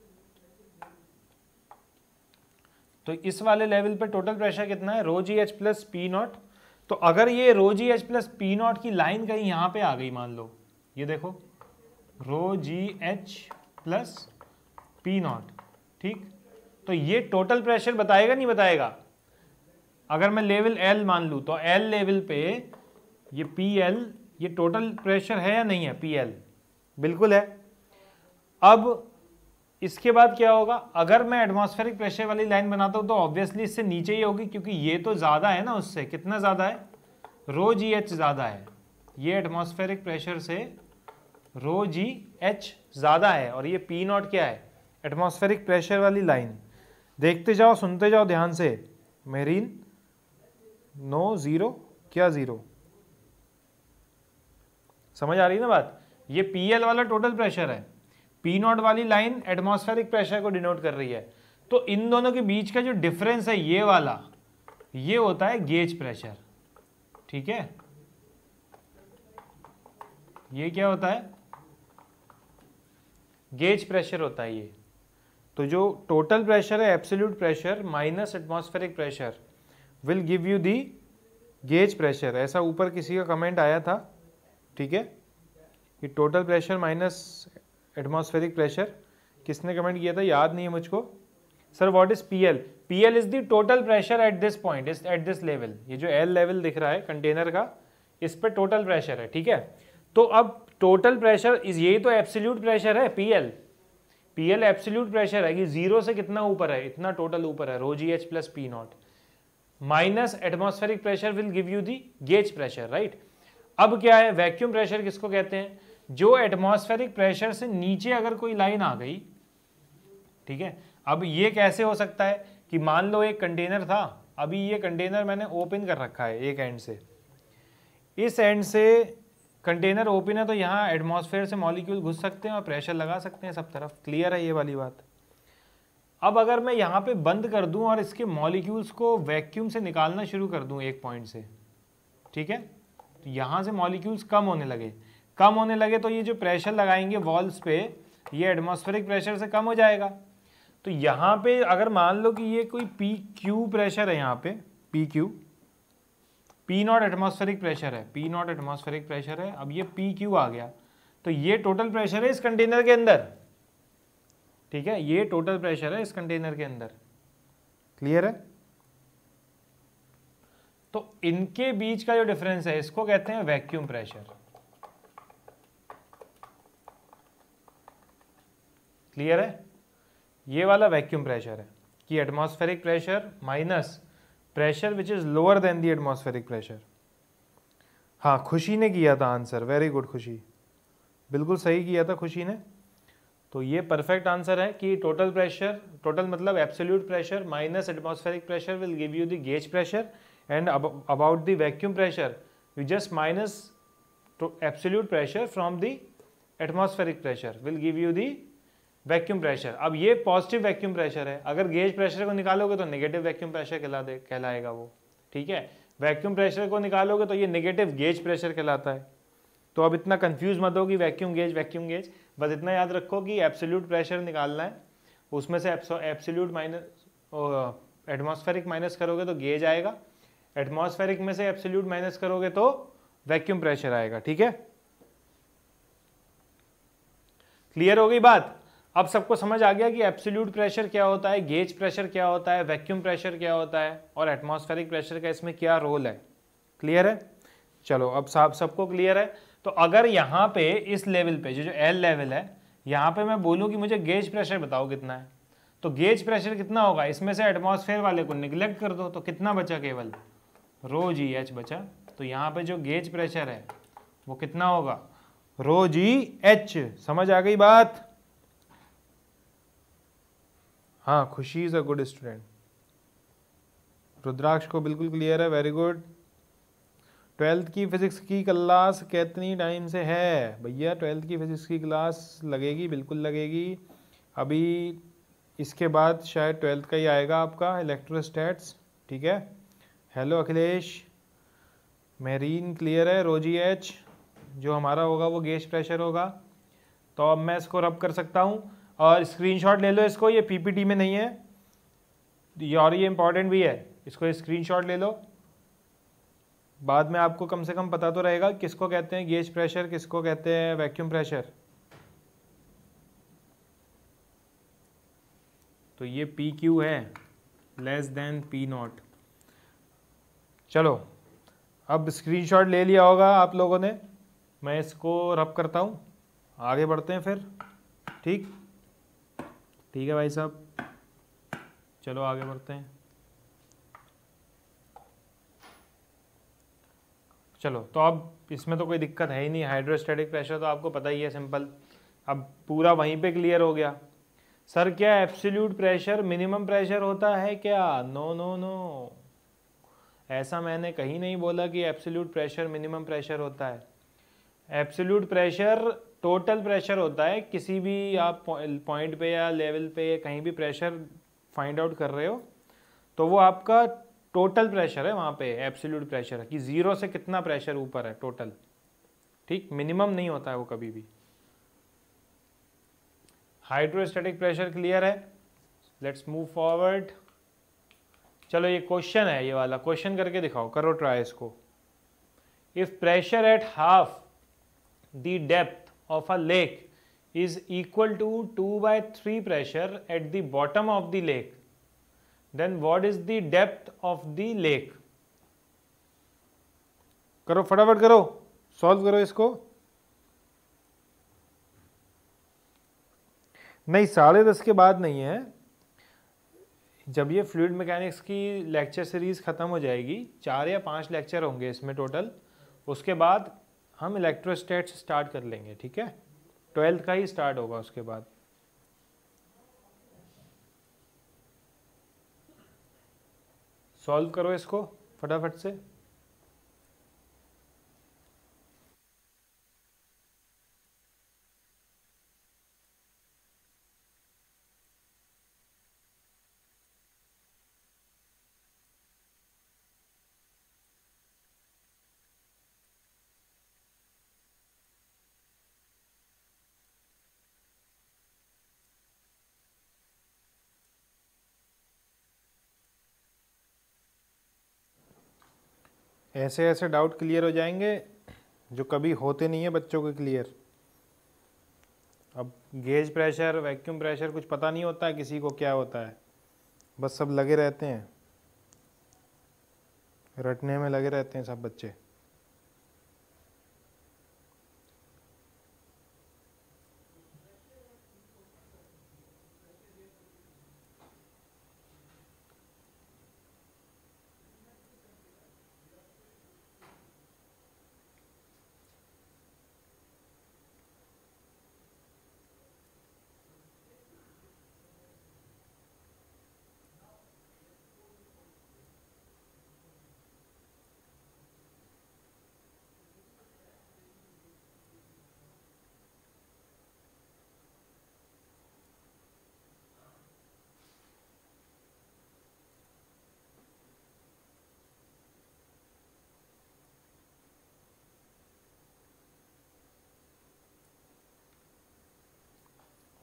तो इस वाले लेवल पे टोटल प्रेशर कितना है, rho g h plus P nought. तो अगर ये rho g h plus P nought की लाइन कहीं यहां पे आ गई, मान लो ये देखो, rho g h plus P nought, ठीक। तो ये टोटल प्रेशर बताएगा, नहीं बताएगा। अगर मैं लेवल एल मान लूं, तो एल लेवल पे ये पी एल, ये टोटल प्रेशर है या नहीं है, पी एल बिल्कुल है। अब इसके बाद क्या होगा, अगर मैं एटमॉस्फेरिक प्रेशर वाली लाइन बनाता हूं तो ऑब्वियसली इससे नीचे ही होगी, क्योंकि ये तो ज्यादा है ना उससे। कितना ज्यादा है, रो जी एच ज्यादा है। ये एटमॉस्फेरिक प्रेशर से रो जी एच ज्यादा है, और ये पी नॉट क्या है, एटमॉस्फेरिक प्रेशर वाली लाइन। देखते जाओ, सुनते जाओ ध्यान से। मेरीन नो, 0, क्या 0, समझ आ रही है ना बात। ये पी एल वाला टोटल प्रेशर है, पी नॉट वाली लाइन एटमॉस्फेरिक प्रेशर को डिनोट कर रही है। तो इन दोनों के बीच का जो डिफरेंस है ये वाला, ये होता है गेज प्रेशर, ठीक है। ये क्या होता है, गेज प्रेशर होता है ये। तो जो टोटल प्रेशर है, absolute pressure minus atmospheric pressure will give you the gauge pressure. ऐसा ऊपर किसी का कमेंट आया था, ठीक है, कि total pressure minus atmospheric pressure, किसने कमेंट किया था, याद नहीं है मुझको। Sir what is PL, PL is the total pressure at this point, at this level. ये जो एल लेवल दिख रहा है कंटेनर का, इस पे टोटल प्रेशर है, ठीक है। तो अब टोटल प्रेशर इज, यही तो एब्सोल्यूट प्रेशर है पीएल। पीएल एब्सोल्यूट प्रेशर है कि 0 से कितना ऊपर है, इतना टोटल ऊपर है, rho g h plus P naught minus atmospheric pressure will give you the gauge pressure, right. अब क्या है, वैक्यूम प्रेशर किसको कहते हैं, जो एटमॉस्फेरिक प्रेशर से नीचे अगर कोई लाइन आ गई, ठीक है। अब ये कैसे हो सकता है कि मान लो एक कंटेनर था, अभी ये कंटेनर मैंने ओपन कर रखा है एक एंड से, इस एंड से कंटेनर ओपन है, तो यहाँ एटमॉस्फेयर से मॉलिक्यूल घुस सकते हैं और प्रेशर लगा सकते हैं सब तरफ। क्लियर है ये वाली बात। अब अगर मैं यहाँ पे बंद कर दूं और इसके मॉलिक्यूल्स को वैक्यूम से निकालना शुरू कर दूं एक पॉइंट से, ठीक है, तो यहाँ से मॉलिक्यूल्स कम होने लगे, तो ये जो प्रेशर लगाएंगे वॉल्स पे, ये एटमॉस्फेरिक प्रेशर से कम हो जाएगा। तो यहाँ पे अगर मान लो कि ये कोई पी क्यू प्रेशर है, यहाँ पे p q, p naught atmospheric pressure है, पी नॉट एटमॉस्फेरिक प्रेशर है। अब ये पी क्यू आ गया, तो ये टोटल प्रेशर है इस कंटेनर के अंदर, ठीक है, ये टोटल प्रेशर है इस कंटेनर के अंदर। क्लियर है। तो इनके बीच का जो डिफरेंस है, इसको कहते हैं वैक्यूम प्रेशर। क्लियर है। ये वाला वैक्यूम प्रेशर है कि atmospheric pressure minus pressure which is lower than the atmospheric pressure. हाँ, खुशी ने किया था आंसर, वेरी गुड खुशी, बिल्कुल सही किया था खुशी ने। तो ये परफेक्ट आंसर है कि टोटल प्रेशर, टोटल मतलब absolute pressure minus atmospheric pressure will give you the gauge pressure, and about the vacuum pressure you just minus absolute pressure from the atmospheric pressure will give you the vacuum pressure. अब ये positive vacuum pressure है, अगर gauge pressure को निकालोगे तो negative vacuum pressure कहलाएगा वो, ठीक है। वैक्यूम प्रेशर को निकालोगे तो ये नेगेटिव गेज प्रेशर कहलाता है। तो अब इतना कंफ्यूज मत हो कि वैक्यूम गेज, बस इतना याद रखो कि एब्सोल्यूट प्रेशर निकालना है, उसमें से एब्सोल्यूट माइनस एटमॉस्फेरिक माइनस करोगे तो गेज आएगा, एटमॉस्फेरिक में से एब्सोल्यूट माइनस करोगे तो वैक्यूम प्रेशर आएगा, ठीक है। क्लियर हो गई बात? अब सबको समझ आ गया कि एब्सोल्यूट प्रेशर क्या होता है, गेज प्रेशर क्या होता है, वैक्यूम प्रेशर क्या होता है और एटमॉस्फेरिक प्रेशर का इसमें क्या रोल है। क्लियर है? चलो अब सबको क्लियर है। तो अगर यहाँ पे इस लेवल पे जो एल लेवल है, यहाँ पे मैं बोलूँ कि मुझे गेज प्रेशर बताओ कितना है, तो गेज प्रेशर कितना होगा, इसमें से एटमॉस्फेयर वाले को निगलेक्ट कर दो तो कितना बचा, केवल रो जी एच बचा। तो यहाँ पे जो गेज प्रेशर है वो कितना होगा, रो जी एच। समझ आ गई बात? हाँ, Khushi is a good student. Rudraksh को बिल्कुल क्लियर है, वेरी गुड। 12th की फिजिक्स की क्लास कितनी टाइम से है भैया? 12th की फिजिक्स की क्लास लगेगी, बिल्कुल लगेगी। अभी इसके बाद शायद 12th का ही आएगा आपका इलेक्ट्रोस्टैट्स, ठीक है। हेलो अखिलेश। मेरीन क्लियर है, रोजी एच जो हमारा होगा वो गेज प्रेशर होगा। तो अब मैं इसको रब कर सकता हूँ और स्क्रीनशॉट ले लो इसको, ये पीपीटी में नहीं है और ये इंपॉर्टेंट भी है, इसको स्क्रीनशॉट ले लो, बाद में आपको कम से कम पता तो रहेगा किसको कहते हैं गेज प्रेशर, किसको कहते हैं वैक्यूम प्रेशर। तो ये पी क्यू है लेस देन पी नॉट। चलो अब स्क्रीनशॉट ले लिया होगा आप लोगों ने, मैं इसको रब करता हूँ, आगे बढ़ते हैं फिर। ठीक है भाई साहब, चलो आगे बढ़ते हैं। चलो तो अब इसमें तो कोई दिक्कत है ही नहीं, हाइड्रोस्टैटिक प्रेशर तो आपको पता ही है, सिंपल। अब पूरा वहीं पे क्लियर हो गया। सर क्या एब्सोल्यूट प्रेशर मिनिमम प्रेशर होता है क्या? नो नो नो, ऐसा मैंने कहीं नहीं बोला कि एब्सोल्यूट प्रेशर मिनिमम प्रेशर होता है। एब्सोल्यूट प्रेशर टोटल प्रेशर होता है, किसी भी आप पॉइंट पे या लेवल पे कहीं भी प्रेशर फाइंड आउट कर रहे हो तो वो आपका टोटल प्रेशर है, वहाँ पे एब्सोल्यूट प्रेशर है कि जीरो से कितना प्रेशर ऊपर है टोटल, ठीक। मिनिमम नहीं होता है वो कभी भी। हाइड्रोस्टैटिक प्रेशर क्लियर है, लेट्स मूव फॉरवर्ड। चलो ये क्वेश्चन है, ये वाला क्वेश्चन करके दिखाओ, करो ट्राई इसको। If pressure at half the depth of a lake is equal to 2/3 pressure at the bottom of the lake, then what is the depth of the lake? करो फटाफट करो, सॉल्व करो इसको। नहीं 10:30 के बाद नहीं है, जब ये फ्लूइड मैकेनिक्स की लेक्चर सीरीज खत्म हो जाएगी, 4 या 5 लेक्चर होंगे इसमें टोटल, उसके बाद हम इलेक्ट्रोस्टैट्स स्टार्ट कर लेंगे, ठीक है। 12th का ही स्टार्ट होगा उसके बाद। सॉल्व करो इसको फटाफट से। ऐसे ऐसे डाउट क्लियर हो जाएंगे जो कभी होते नहीं है बच्चों के क्लियर। अब गेज प्रेशर, वैक्यूम प्रेशर कुछ पता नहीं होता है किसी को क्या होता है, बस सब लगे रहते हैं, रटने में लगे रहते हैं सब बच्चे।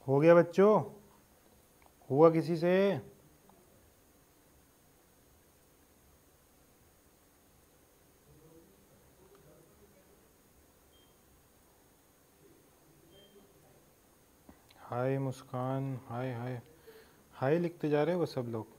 हो गया बच्चों? हुआ किसी से? हाय मुस्कान, हाय हाय हाय लिखते जा रहे हो वो सब लोग।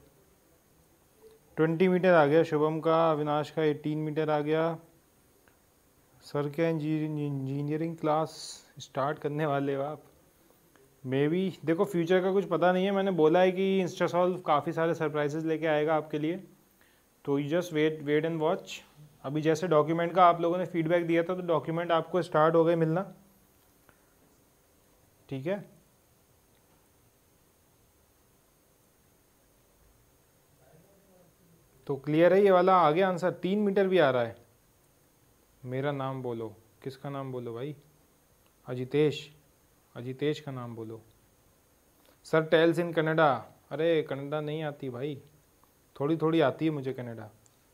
20 मीटर आ गया शुभम का, अविनाश का 18 मीटर आ गया। सर क्या इंजीनियरिंग क्लास स्टार्ट करने वाले हो आप? मे बी, देखो फ्यूचर का कुछ पता नहीं है। मैंने बोला है कि इंस्टासॉल्व काफ़ी सारे सरप्राइजेस लेके आएगा आपके लिए, तो you just wait and watch. अभी जैसे डॉक्यूमेंट का आप लोगों ने फीडबैक दिया था, तो डॉक्यूमेंट आपको स्टार्ट हो गए मिलना, ठीक है? तो क्लियर है ये वाला? आगे आंसर 3 मीटर भी आ रहा है। मेरा नाम बोलो। किसका नाम बोलो भाई? अजितेश, अजितेश का नाम बोलो। Sir tells in Kannada. अरे कनाडा नहीं आती भाई, थोड़ी थोड़ी आती है मुझे Kannada.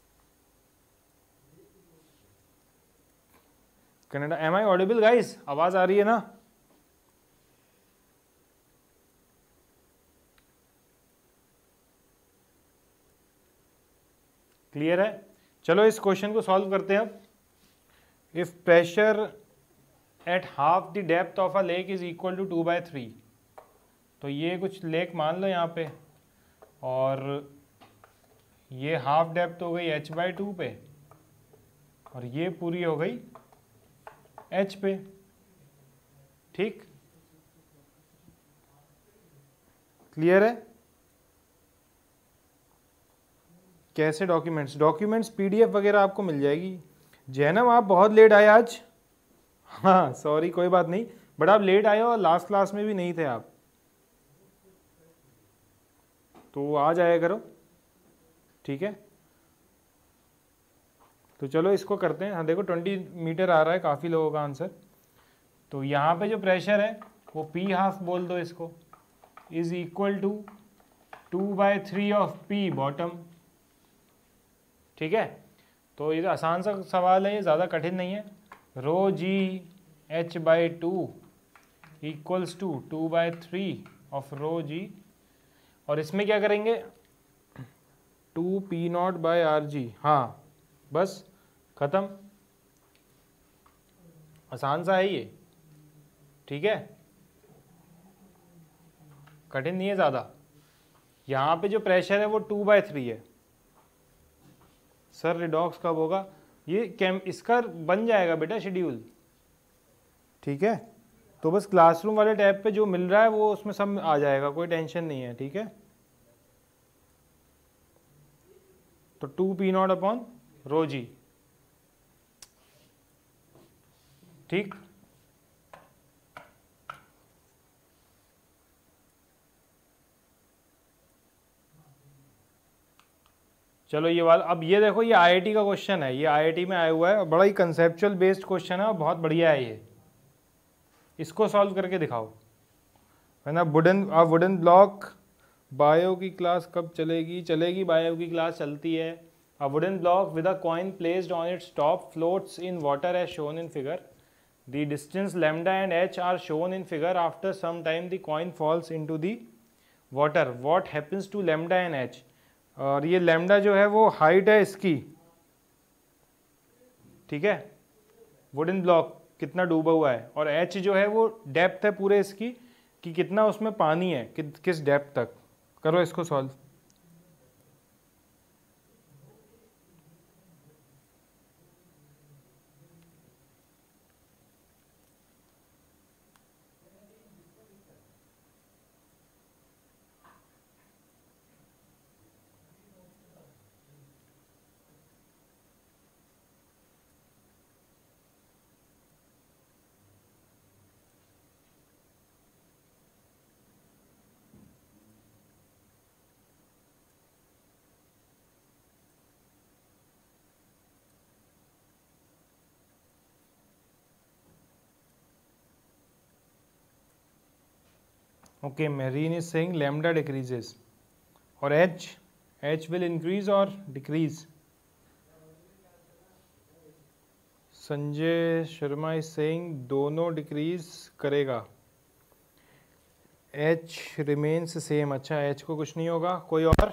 Kannada, am I audible guys? आवाज आ रही है ना? क्लियर है? चलो इस क्वेश्चन को सॉल्व करते हैं अब। If pressure at half the depth of a lake is equal to 2/3, तो ये कुछ लेक मान लो यहाँ पे, और ये हाफ डेप्थ हो गई h/2 पे, और ये पूरी हो गई h पे, ठीक? क्लियर है? कैसे डॉक्यूमेंट्स पीडीएफ वगैरह आपको मिल जाएगी। जैनम आप बहुत लेट आए आज। हाँ सॉरी, कोई बात नहीं, बट आप लेट आए हो और लास्ट क्लास में भी नहीं थे आप, तो आ जाया करो, ठीक है? तो चलो इसको करते हैं। हाँ देखो 20 मीटर आ रहा है काफ़ी लोगों का आंसर। तो यहाँ पे जो प्रेशर है वो P हाफ बोल दो इसको, is equal to 2/3 of P bottom, ठीक है? तो ये आसान सा सवाल है, ये ज़्यादा कठिन नहीं है। Rho g h/2 equals to 2/3 of rho g, और इसमें क्या करेंगे? 2P0/RG। हाँ बस खत्म, आसान सा है ये, ठीक है? कठिन नहीं है ज़्यादा। यहाँ पे जो प्रेशर है वो 2/3 है। सर रिडॉक्स कब होगा? ये इसका बन जाएगा बेटा शेड्यूल, ठीक है? तो बस क्लासरूम वाले टैब पे जो मिल रहा है वो उसमें सब आ जाएगा, कोई टेंशन नहीं है, ठीक है? तो 2P0/ρg, ठीक? चलो ये वाला, अब ये देखो, ये आईआईटी का क्वेश्चन है, ये आईआईटी में आया हुआ है, बड़ा ही कंसेप्चुअल बेस्ड क्वेश्चन है और बहुत बढ़िया है ये। इसको सॉल्व करके दिखाओ, है ना? वुडन ब्लॉक, बायो की क्लास कब चलेगी? चलेगी, बायो की क्लास चलती है। A wooden block with a coin placed on its top floats in water as shown in figure. The distance lambda and h are shown in figure. After some time the coin falls into the water, what happens to lambda and h? और ये lambda जो है वो height है इसकी, ठीक है? Wooden block कितना डूबा हुआ है, और h जो है वो डेप्थ है पूरे इसकी, कि कितना उसमें पानी है, किस डेप्थ तक। करो इसको solve. Okay, Marine is saying lambda decreases, or h will increase or decrease? Sanjay Sharma is saying दोनों डिक्रीज करेगा। H remains same. अच्छा, एच को कुछ नहीं होगा, कोई और?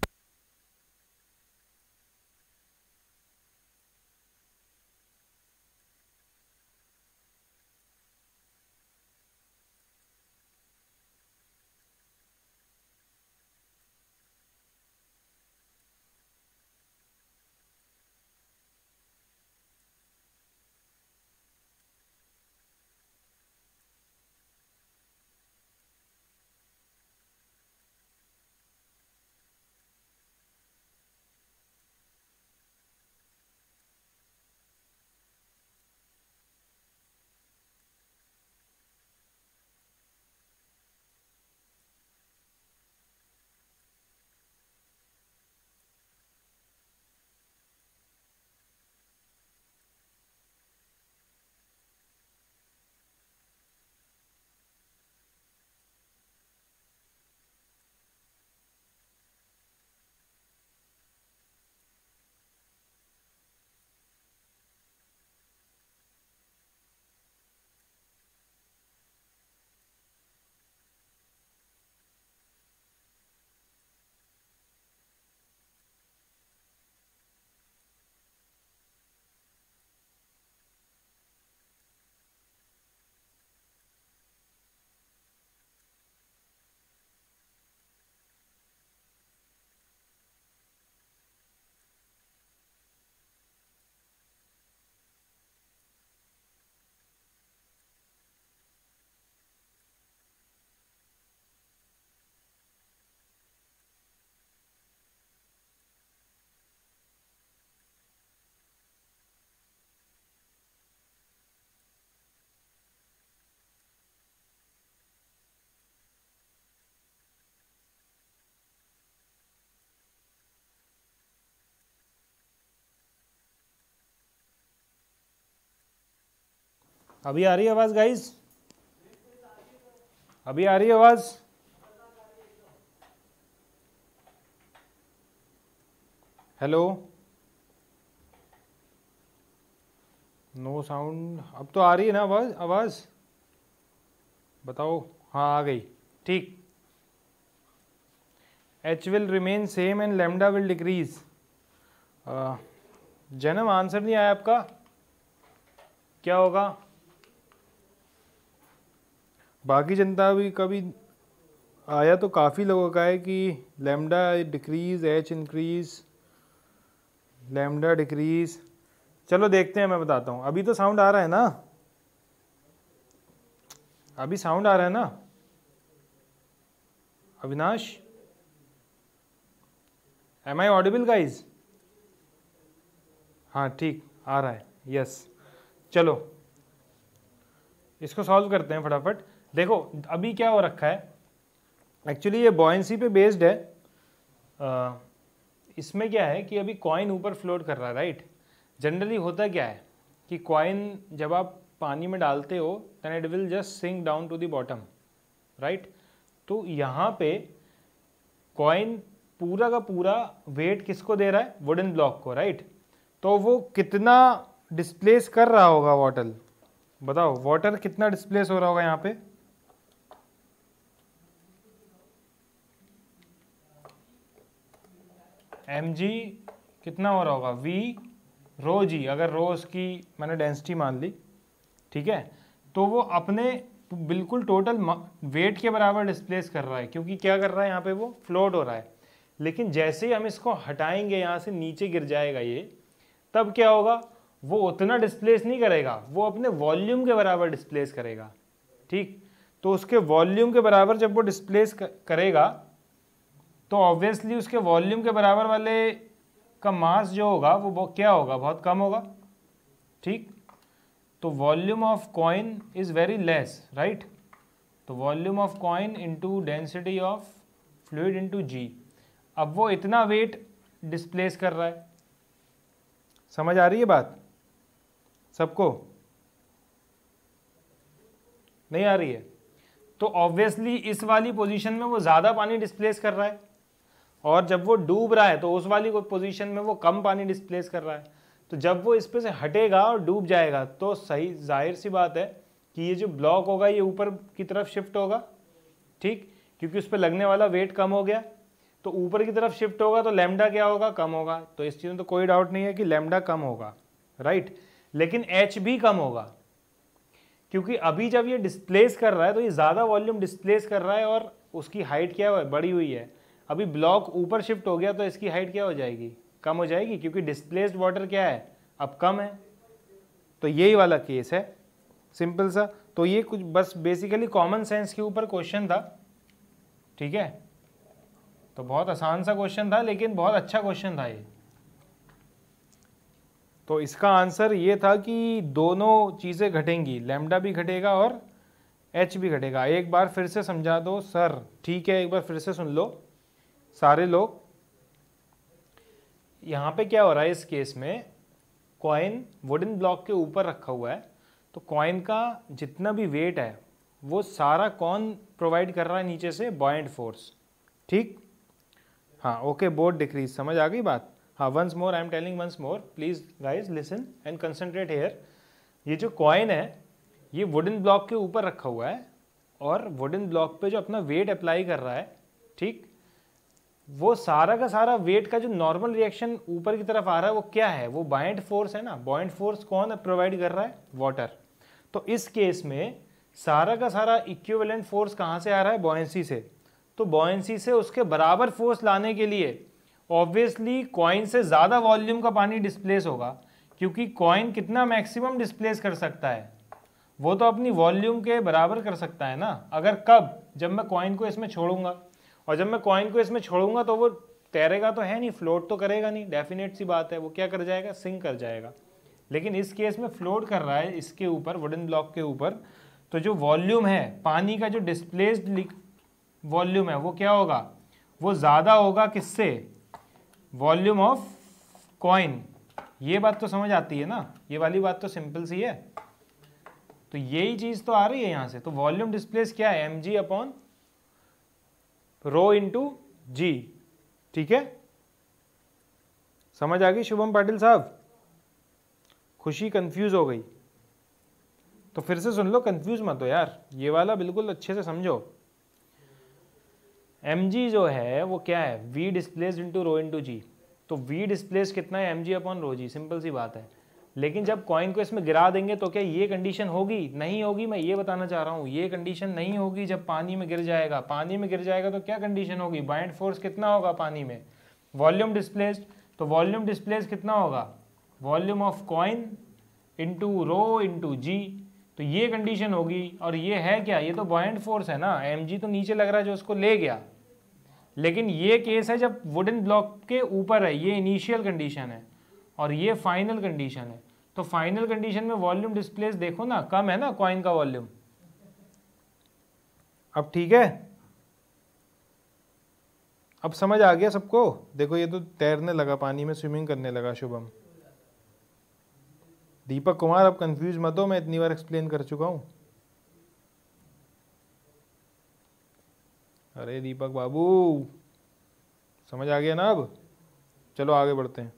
अभी आ रही है आवाज गाइस? अभी आ रही है आवाज? Hello, no sound. अब तो आ रही है ना आवाज? आवाज बताओ। हाँ आ गई, ठीक। H will remain same and lambda will decrease. Janam answer नहीं आया आपका, क्या होगा? बाकी जनता भी कभी आया तो काफ़ी लोगों का है कि lambda decrease, h increase, lambda decrease. चलो देखते हैं, मैं बताता हूँ। अभी तो साउंड आ रहा है ना? अभी साउंड आ रहा है ना Avinash? Am I audible guys? हाँ ठीक, आ रहा है, यस। चलो इसको सॉल्व करते हैं फटाफट। देखो अभी क्या हो रखा है, एक्चुअली ये बॉयंसी पे बेस्ड है। इसमें क्या है कि अभी कॉइन ऊपर फ्लोट कर रहा है, राइट। जनरली होता क्या है कि कॉइन जब आप पानी में डालते हो then it will just sink down to the bottom, right. तो यहाँ पे कॉइन पूरा का पूरा वेट किसको दे रहा है? वुडन ब्लॉक को, राइट। तो वो कितना डिस्प्लेस कर रहा होगा वाटर? बताओ, वाटर कितना डिस्प्लेस हो रहा होगा यहाँ पे? mg कितना हो रहा होगा? v रो g, अगर रो उसकी मैंने डेंसिटी मान ली, ठीक है। तो वो अपने बिल्कुल टोटल वेट के बराबर डिस्प्लेस कर रहा है, क्योंकि क्या कर रहा है यहाँ पे? वो फ्लोट हो रहा है। लेकिन जैसे ही हम इसको हटाएंगे, यहाँ से नीचे गिर जाएगा ये, तब क्या होगा? वो उतना डिस्प्लेस नहीं करेगा, वो अपने वॉल्यूम के बराबर डिस्प्लेस करेगा, ठीक। तो उसके वॉल्यूम के बराबर जब वो डिस्प्लेस करेगा तो ऑब्वियसली उसके वॉल्यूम के बराबर वाले का मास जो होगा वो क्या होगा? बहुत कम होगा, ठीक। तो volume of coin is very less, right. तो volume of coin into density of fluid into g. अब वो इतना वेट डिस्प्लेस कर रहा है। समझ आ रही है बात सबको? नहीं आ रही है? तो ऑब्वियसली इस वाली पोजीशन में वो ज़्यादा पानी डिस्प्लेस कर रहा है, और जब वो डूब रहा है तो उस वाली पोजीशन में वो कम पानी डिस्प्लेस कर रहा है। तो जब वो इस पे से हटेगा और डूब जाएगा तो सही जाहिर सी बात है कि ये जो ब्लॉक होगा ये ऊपर की तरफ शिफ्ट होगा, ठीक, क्योंकि उस पर लगने वाला वेट कम हो गया, तो ऊपर की तरफ शिफ्ट होगा तो लैम्डा क्या होगा, कम होगा। तो इस चीज़ में तो कोई डाउट नहीं है कि लैम्डा कम होगा, राइट। लेकिन एच भी कम होगा, क्योंकि अभी जब ये डिस्प्लेस कर रहा है तो ये ज़्यादा वॉल्यूम डिस्प्लेस कर रहा है और उसकी हाइट क्या है, बड़ी हुई है। अभी ब्लॉक ऊपर शिफ्ट हो गया तो इसकी हाइट क्या हो जाएगी, कम हो जाएगी, क्योंकि डिस्प्लेस्ड वाटर क्या है, अब कम है। तो यही वाला केस है, सिंपल सा। तो ये कुछ बस बेसिकली कॉमन सेंस के ऊपर क्वेश्चन था, ठीक है। तो बहुत आसान सा क्वेश्चन था, लेकिन बहुत अच्छा क्वेश्चन था ये। तो इसका आंसर ये था कि दोनों चीज़ें घटेंगी, लैम्डा भी घटेगा और एच भी घटेगा। एक बार फिर से समझा दो सर, ठीक है, एक बार फिर से सुन लो सारे लोग। यहाँ पे क्या हो रहा है, इस केस में कॉइन वुडन ब्लॉक के ऊपर रखा हुआ है, तो कॉइन का जितना भी वेट है वो सारा कौन प्रोवाइड कर रहा है, नीचे से बॉयंट फोर्स, ठीक। हाँ ओके, बोर्ड डिक्रीज, समझ आ गई बात। हाँ, once more I am telling, once more please guys listen and concentrate here. ये जो कॉइन है ये वुडन ब्लॉक के ऊपर रखा हुआ है, और वुडन ब्लॉक पे जो अपना वेट अप्लाई कर रहा है, ठीक, वो सारा का सारा वेट का जो नॉर्मल रिएक्शन ऊपर की तरफ आ रहा है वो क्या है, वो बायंट फोर्स है ना। बायंट फोर्स कौन प्रोवाइड कर रहा है, वाटर। तो इस केस में सारा का सारा इक्विवेलेंट फोर्स कहाँ से आ रहा है, बॉयंसी से। तो बॉयंसी से उसके बराबर फोर्स लाने के लिए ऑब्वियसली कॉइन से ज़्यादा वॉल्यूम का पानी डिस्प्लेस होगा, क्योंकि कॉइन कितना मैक्सिमम डिस्प्लेस कर सकता है, वो तो अपनी वॉल्यूम के बराबर कर सकता है ना। अगर कब, जब मैं कॉइन को इसमें छोड़ूंगा, और जब मैं कॉइन को इसमें छोड़ूंगा तो वो तैरेगा तो है नहीं, फ्लोट तो करेगा नहीं, डेफिनेट सी बात है, वो क्या कर जाएगा, सिंक कर जाएगा। लेकिन इस केस में फ्लोट कर रहा है इसके ऊपर, वुडन ब्लॉक के ऊपर, तो जो वॉल्यूम है पानी का, जो डिस्प्लेस्ड वॉल्यूम है वो क्या होगा, वो ज़्यादा होगा किससे, वॉल्यूम ऑफ कॉइन। ये बात तो समझ आती है ना, ये वाली बात तो सिंपल सी है। तो यही चीज़ तो आ रही है यहाँ से। तो वॉल्यूम डिस्प्लेस क्या है, m g upon rho into g, ठीक है। समझ आ गई शुभम पाटिल साहब, खुशी कंफ्यूज हो गई तो फिर से सुन लो, कंफ्यूज मत हो यार, ये वाला बिल्कुल अच्छे से समझो। mg जो है वो क्या है, v displaced into rho into g. तो v डिस्प्लेस कितना है, mg upon rho g, simple सी बात है। लेकिन जब कॉइन को इसमें गिरा देंगे तो क्या ये कंडीशन होगी, नहीं होगी। मैं ये बताना चाह रहा हूँ, ये कंडीशन नहीं होगी जब पानी में गिर जाएगा। पानी में गिर जाएगा तो क्या कंडीशन होगी, बाइंड फोर्स कितना होगा पानी में, वॉल्यूम डिस्प्लेस्ड। तो वॉल्यूम डिस्प्लेस कितना होगा, volume of coin into rho into g. तो ये कंडीशन होगी। और ये है क्या, ये तो बॉयंट फोर्स है ना, mg तो नीचे लग रहा है जो उसको ले गया। लेकिन ये केस है जब वुडन ब्लॉक के ऊपर है, ये इनिशियल कंडीशन है और ये फाइनल कंडीशन है। तो फाइनल कंडीशन में वॉल्यूम डिस्प्लेस देखो ना, कम है ना कॉइन का वॉल्यूम। अब ठीक है, अब समझ आ गया सबको। देखो ये तो तैरने लगा, पानी में स्विमिंग करने लगा शुभम। दीपक कुमार अब कंफ्यूज मत हो, मैं इतनी बार एक्सप्लेन कर चुका हूं। अरे दीपक बाबू, समझ आ गया ना अब, चलो आगे बढ़ते हैं।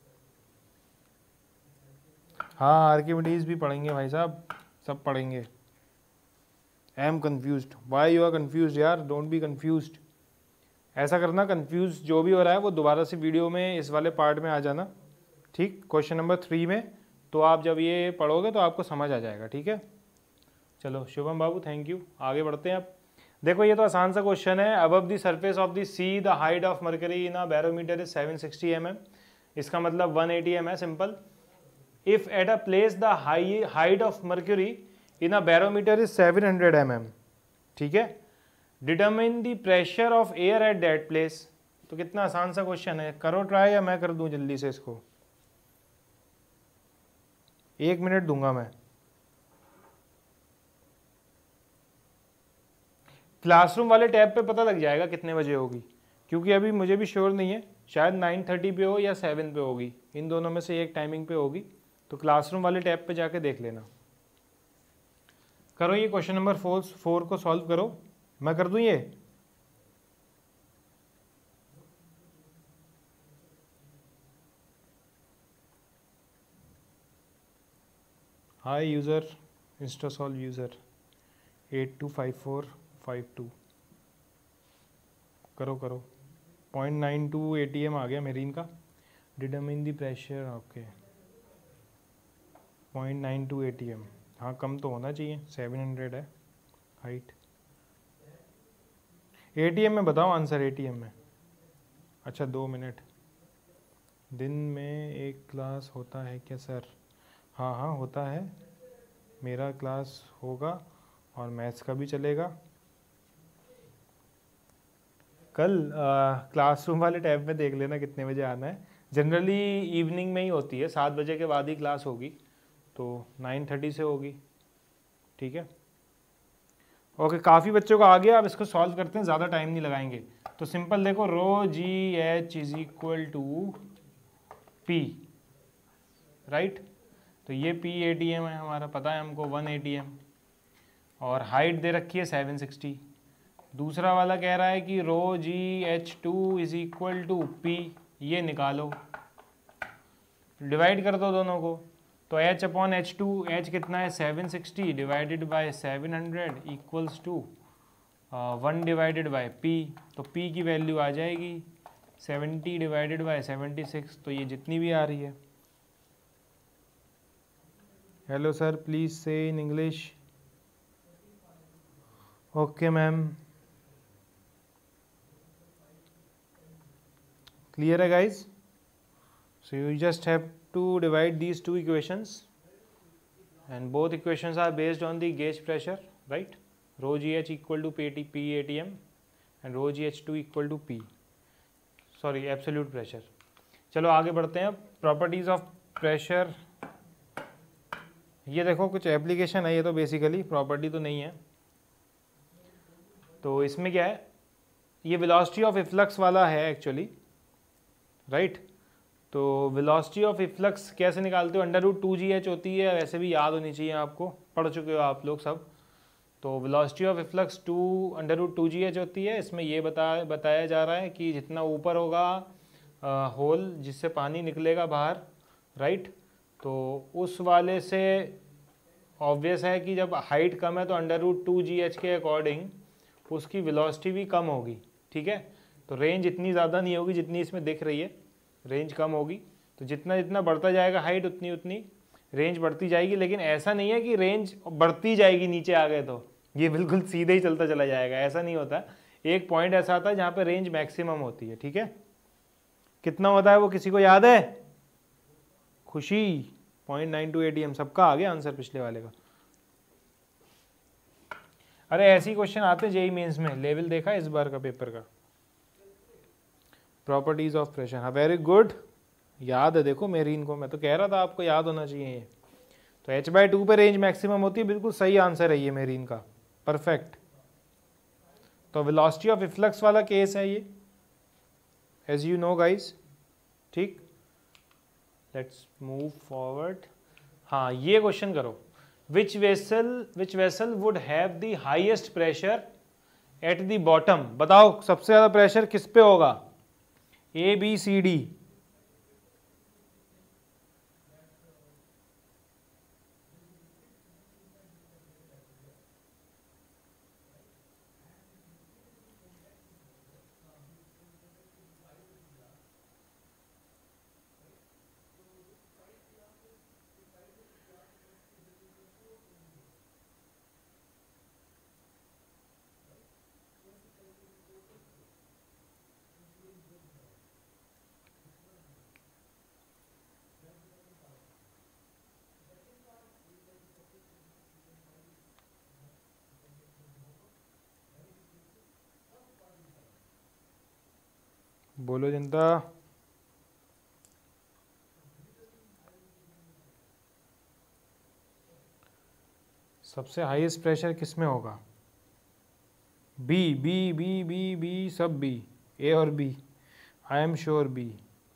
हाँ आर्किमिडीज भी पढ़ेंगे भाई साहब, सब पढ़ेंगे। I am confused, why you are confuse यार, डोंट बी कन्फ्यूज्ड। ऐसा करना, कन्फ्यूज जो भी हो रहा है वो दोबारा से वीडियो में इस वाले पार्ट में आ जाना, ठीक, क्वेश्चन नंबर 3 में। तो आप जब ये पढ़ोगे तो आपको समझ आ जाएगा, ठीक है। चलो शुभम बाबू थैंक यू, आगे बढ़ते हैं अब। देखो ये तो आसान सा क्वेश्चन है। Above the surface of the sea the height of mercury in a barometer is 760 mm। इसका मतलब 180 mm है, simple. If at a place the height of mercury in a barometer is 700 mm, ठीक है। Determine the pressure of air at that place. तो कितना आसान सा question है, करो ट्राई या मैं कर दूं जल्दी से इसको, 1 मिनट दूंगा मैं। क्लासरूम वाले टैब पे पता लग जाएगा कितने बजे होगी, क्योंकि अभी मुझे भी श्योर नहीं है, शायद 9:30 पे हो या 7 पे होगी, इन दोनों में से एक टाइमिंग पे होगी। तो क्लासरूम वाले टैब पे जाके देख लेना। करो ये क्वेश्चन नंबर 4 को सॉल्व करो, मैं कर दूं ये। Hi user, Instasolve user 825452। करो करो। 0.92 ATM आ गया मेरीन का। Determine the pressure, okay 0.92 ATM। हाँ कम तो होना चाहिए, 700 है हाइट। ATM में बताओ आंसर, ATM में। अच्छा 2 मिनट। दिन में एक क्लास होता है क्या सर? हाँ हाँ होता है, मेरा क्लास होगा और मैथ्स का भी चलेगा। कल क्लासरूम वाले टैब में देख लेना कितने बजे आना है। जनरली इवनिंग में ही होती है, 7 बजे के बाद ही क्लास होगी, तो 9:30 से होगी, ठीक है। ओके काफ़ी बच्चों का आ गया। अब इसको सॉल्व करते हैं, ज़्यादा टाइम नहीं लगाएंगे। तो सिंपल देखो, rho g h is equal to p, right. तो ये पी ATM है हमारा, पता है हमको 1 ATM, और हाइट दे रखी है 760। दूसरा वाला कह रहा है कि rho g h two is equal to p, ये निकालो, डिवाइड कर दो दोनों को। तो h अपॉन H2, h कितना है 760 divided by 700 equals to 1 divided by p। तो p की वैल्यू आ जाएगी 70 डिवाइडेड बाय 76, तो ये जितनी भी आ रही है। Hello sir, please say in English. Okay ma'am, clear है guys? So you just have to divide these two equations, and both equations are based on the gauge pressure, right? Rho gh equal to p ATM and rho gh2 equal to p, sorry absolute pressure। चलो आगे बढ़ते हैं। Properties of pressure, ये देखो कुछ application है, ये तो बेसिकली प्रॉपर्टी तो नहीं है। तो इसमें क्या है, ये वेलोसिटी ऑफ इफ्लक्स वाला है एक्चुअली, राइट। तो वेलोसिटी ऑफ इफ्लक्स कैसे निकालते हो, √2gh होती है, वैसे भी याद होनी चाहिए आपको, पढ़ चुके हो आप लोग सब। तो वेलोसिटी ऑफ इफ्लक्स √2gh होती है। इसमें ये बताया जा रहा है कि जितना ऊपर होगा होल जिससे पानी निकलेगा बाहर, राइट, तो उस वाले से ऑब्वियस है कि जब हाइट कम है तो √2gh के अकॉर्डिंग उसकी वेलोसिटी भी कम होगी, ठीक है। तो रेंज इतनी ज़्यादा नहीं होगी जितनी इसमें दिख रही है, रेंज कम होगी। तो जितना जितना बढ़ता जाएगा हाइट, उतनी उतनी रेंज बढ़ती जाएगी। लेकिन ऐसा नहीं है कि रेंज बढ़ती जाएगी नीचे आ गए तो ये बिल्कुल सीधे ही चलता चला जाएगा, ऐसा नहीं होता। एक पॉइंट ऐसा आता है जहाँ पे रेंज मैक्सिमम होती है, ठीक है। कितना होता है वो किसी को याद है? खुशी 0.92 ATM, सबका आ गया आंसर पिछले वाले का। अरे ऐसे ही क्वेश्चन आते हैं जेईई मेंस में, लेवल देखा इस बार का पेपर का। प्रॉपर्टीज ऑफ प्रेशर, हाँ वेरी गुड, याद है। देखो मेरीन को, मैं तो कह रहा था आपको याद होना चाहिए ये। तो h/2 पे रेंज मैक्सिमम होती है, बिल्कुल सही आंसर है ये मेरीन का, परफेक्ट। तो वेलोसिटी ऑफ इफ्लक्स वाला केस है ये, एज यू नो गाइस, ठीक। Let's move forward. हाँ ये क्वेश्चन करो, which vessel would have the highest pressure at the bottom. बताओ सबसे ज्यादा प्रेशर किस पे होगा, ABCD। बोलो जनता। सबसे हाईएस्ट प्रेशर किस में होगा? B B B B B, सब बी, ए और B, I am sure B,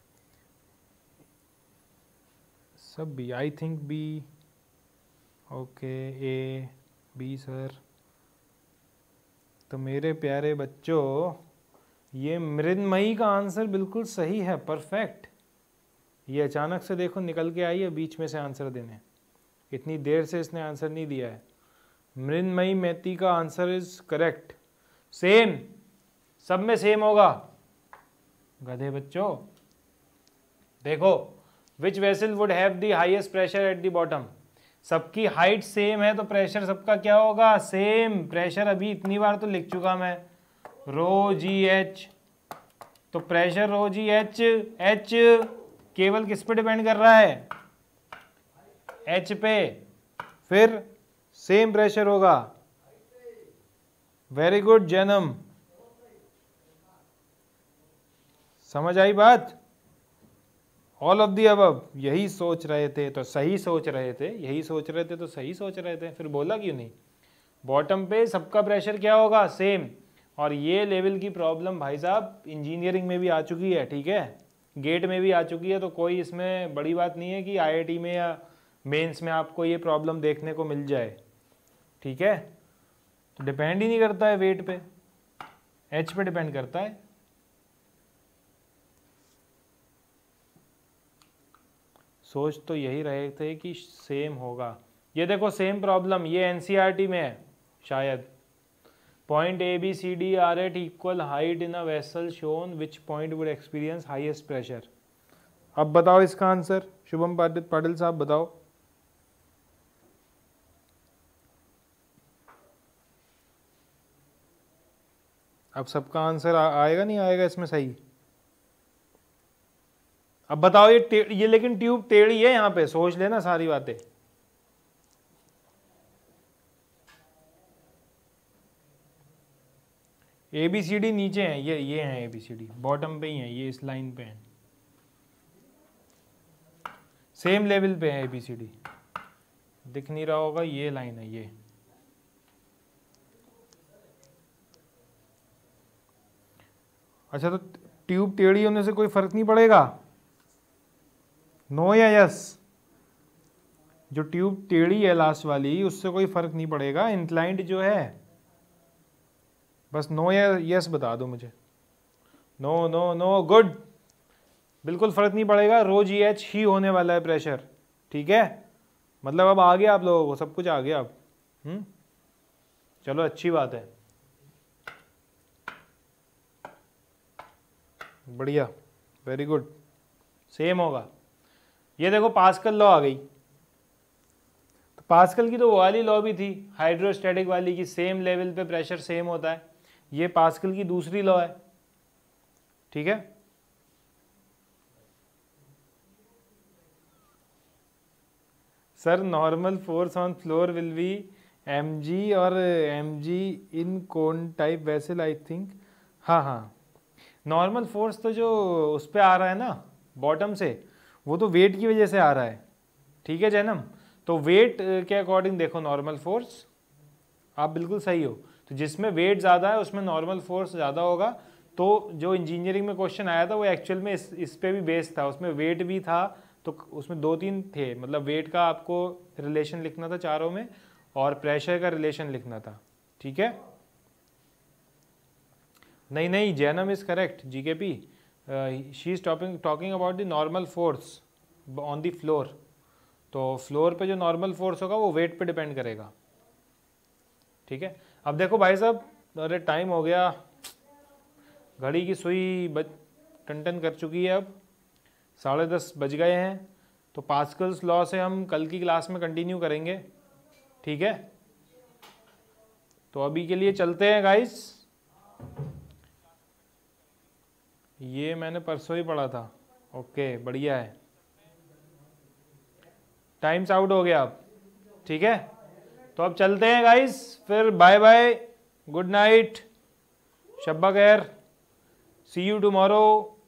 सब B, I think B. Okay A B sir. तो मेरे प्यारे बच्चों, ये मृन्मयी का आंसर बिल्कुल सही है, परफेक्ट। ये अचानक से देखो निकल के आई है बीच में से आंसर देने, इतनी देर से इसने आंसर नहीं दिया है। मृन्मयी मैती का आंसर इज करेक्ट। सेम सब में सेम होगा गधे बच्चों। देखो which vessel would have the highest pressure at the bottom, सबकी हाइट सेम है तो प्रेशर सबका क्या होगा, सेम प्रेशर। अभी इतनी बार तो लिख चुका मैं, रो जी एच, तो pressure rho g h, h केवल किस पे डिपेंड कर रहा है, एच पे, फिर सेम प्रेशर होगा। वेरी गुड जन्म, समझ आई बात। ऑल ऑफ दी अबव, यही सोच रहे थे तो सही सोच रहे थे, यही सोच रहे थे तो सही सोच रहे थे, फिर बोला क्यों नहीं। बॉटम पे सबका प्रेशर क्या होगा, सेम। और ये लेवल की प्रॉब्लम भाई साहब इंजीनियरिंग में भी आ चुकी है, ठीक है, गेट में भी आ चुकी है, तो कोई इसमें बड़ी बात नहीं है कि आईआईटी में या मेंस में आपको ये प्रॉब्लम देखने को मिल जाए, ठीक है। तो डिपेंड ही नहीं करता है वेट पे, एच पे डिपेंड करता है। सोच तो यही रहे थे कि सेम होगा। ये देखो सेम प्रॉब्लम, ये एनसीईआरटी में है शायद। Point A B C D are at equal height in a vessel shown which point would experience highest pressure. अब बताओ इसका आंसर, शुभम पाटिल साहब बताओ। अब सबका आंसर आएगा नहीं आएगा इसमें सही। अब बताओ ये लेकिन ट्यूब टेढ़ी है, यहां पे सोच लेना सारी बातें। ए बी सी डी नीचे हैं, ये हैं A B C D, bottom पे ही हैं, ये इस लाइन पे हैं, सेम लेवल पे है ए बी सी डी। दिख नहीं रहा होगा, ये लाइन है ये। अच्छा तो ट्यूब टेढ़ी होने से कोई फर्क नहीं पड़ेगा, नो या यस। जो ट्यूब टेढ़ी है लास्ट वाली उससे कोई फर्क नहीं पड़ेगा, इंक्लाइंड जो है बस नो या यस बता दो मुझे। नो नो नो, गुड, बिल्कुल फर्क नहीं पड़ेगा, रो जी एच ही होने वाला है प्रेशर, ठीक है। मतलब अब आ गया आप लोगों को, सब कुछ आ गया अब। चलो अच्छी बात है, बढ़िया, वेरी गुड, सेम होगा। ये देखो पास्कल लॉ आ गई, तो पास्कल की तो वो वाली लॉ भी थी हाइड्रोस्टैटिक वाली की, सेम लेवल पे प्रेशर सेम होता है। ये पास्कल की दूसरी लॉ है, ठीक है। Sir normal force on floor will be mg और mg in cone type vessel I think. हाँ, नॉर्मल फोर्स तो जो उस पर आ रहा है ना बॉटम से, वो तो वेट की वजह से आ रहा है, ठीक है जैनम। तो वेट के अकॉर्डिंग देखो नॉर्मल फोर्स, आप बिल्कुल सही हो। तो जिसमें वेट ज़्यादा है उसमें नॉर्मल फोर्स ज़्यादा होगा। तो जो इंजीनियरिंग में क्वेश्चन आया था वो एक्चुअल में इस पे भी बेस्ड था, उसमें वेट भी था, तो उसमें 2-3 थे, मतलब वेट का आपको रिलेशन लिखना था चारों में, और प्रेशर का रिलेशन लिखना था, ठीक है। नहीं, Janam is correct, GKP, she is talking about the normal force on the floor. तो फ्लोर पे जो नॉर्मल फोर्स होगा वो वेट पे डिपेंड करेगा, ठीक है। अब देखो भाई साहब, अरे टाइम हो गया, घड़ी की सुई टन कर चुकी है, अब 10:30 बज गए हैं। तो पास्कल्स लॉ से हम कल की क्लास में कंटिन्यू करेंगे, ठीक है। तो अभी के लिए चलते हैं गाइस, ये मैंने परसों ही पढ़ा था, ओके बढ़िया है। टाइम्स आउट हो गया अब, ठीक है। तो अब चलते हैं गाइस, फिर बाय बाय, गुड नाइट, शब्बा खैर, सी यू टुमारो।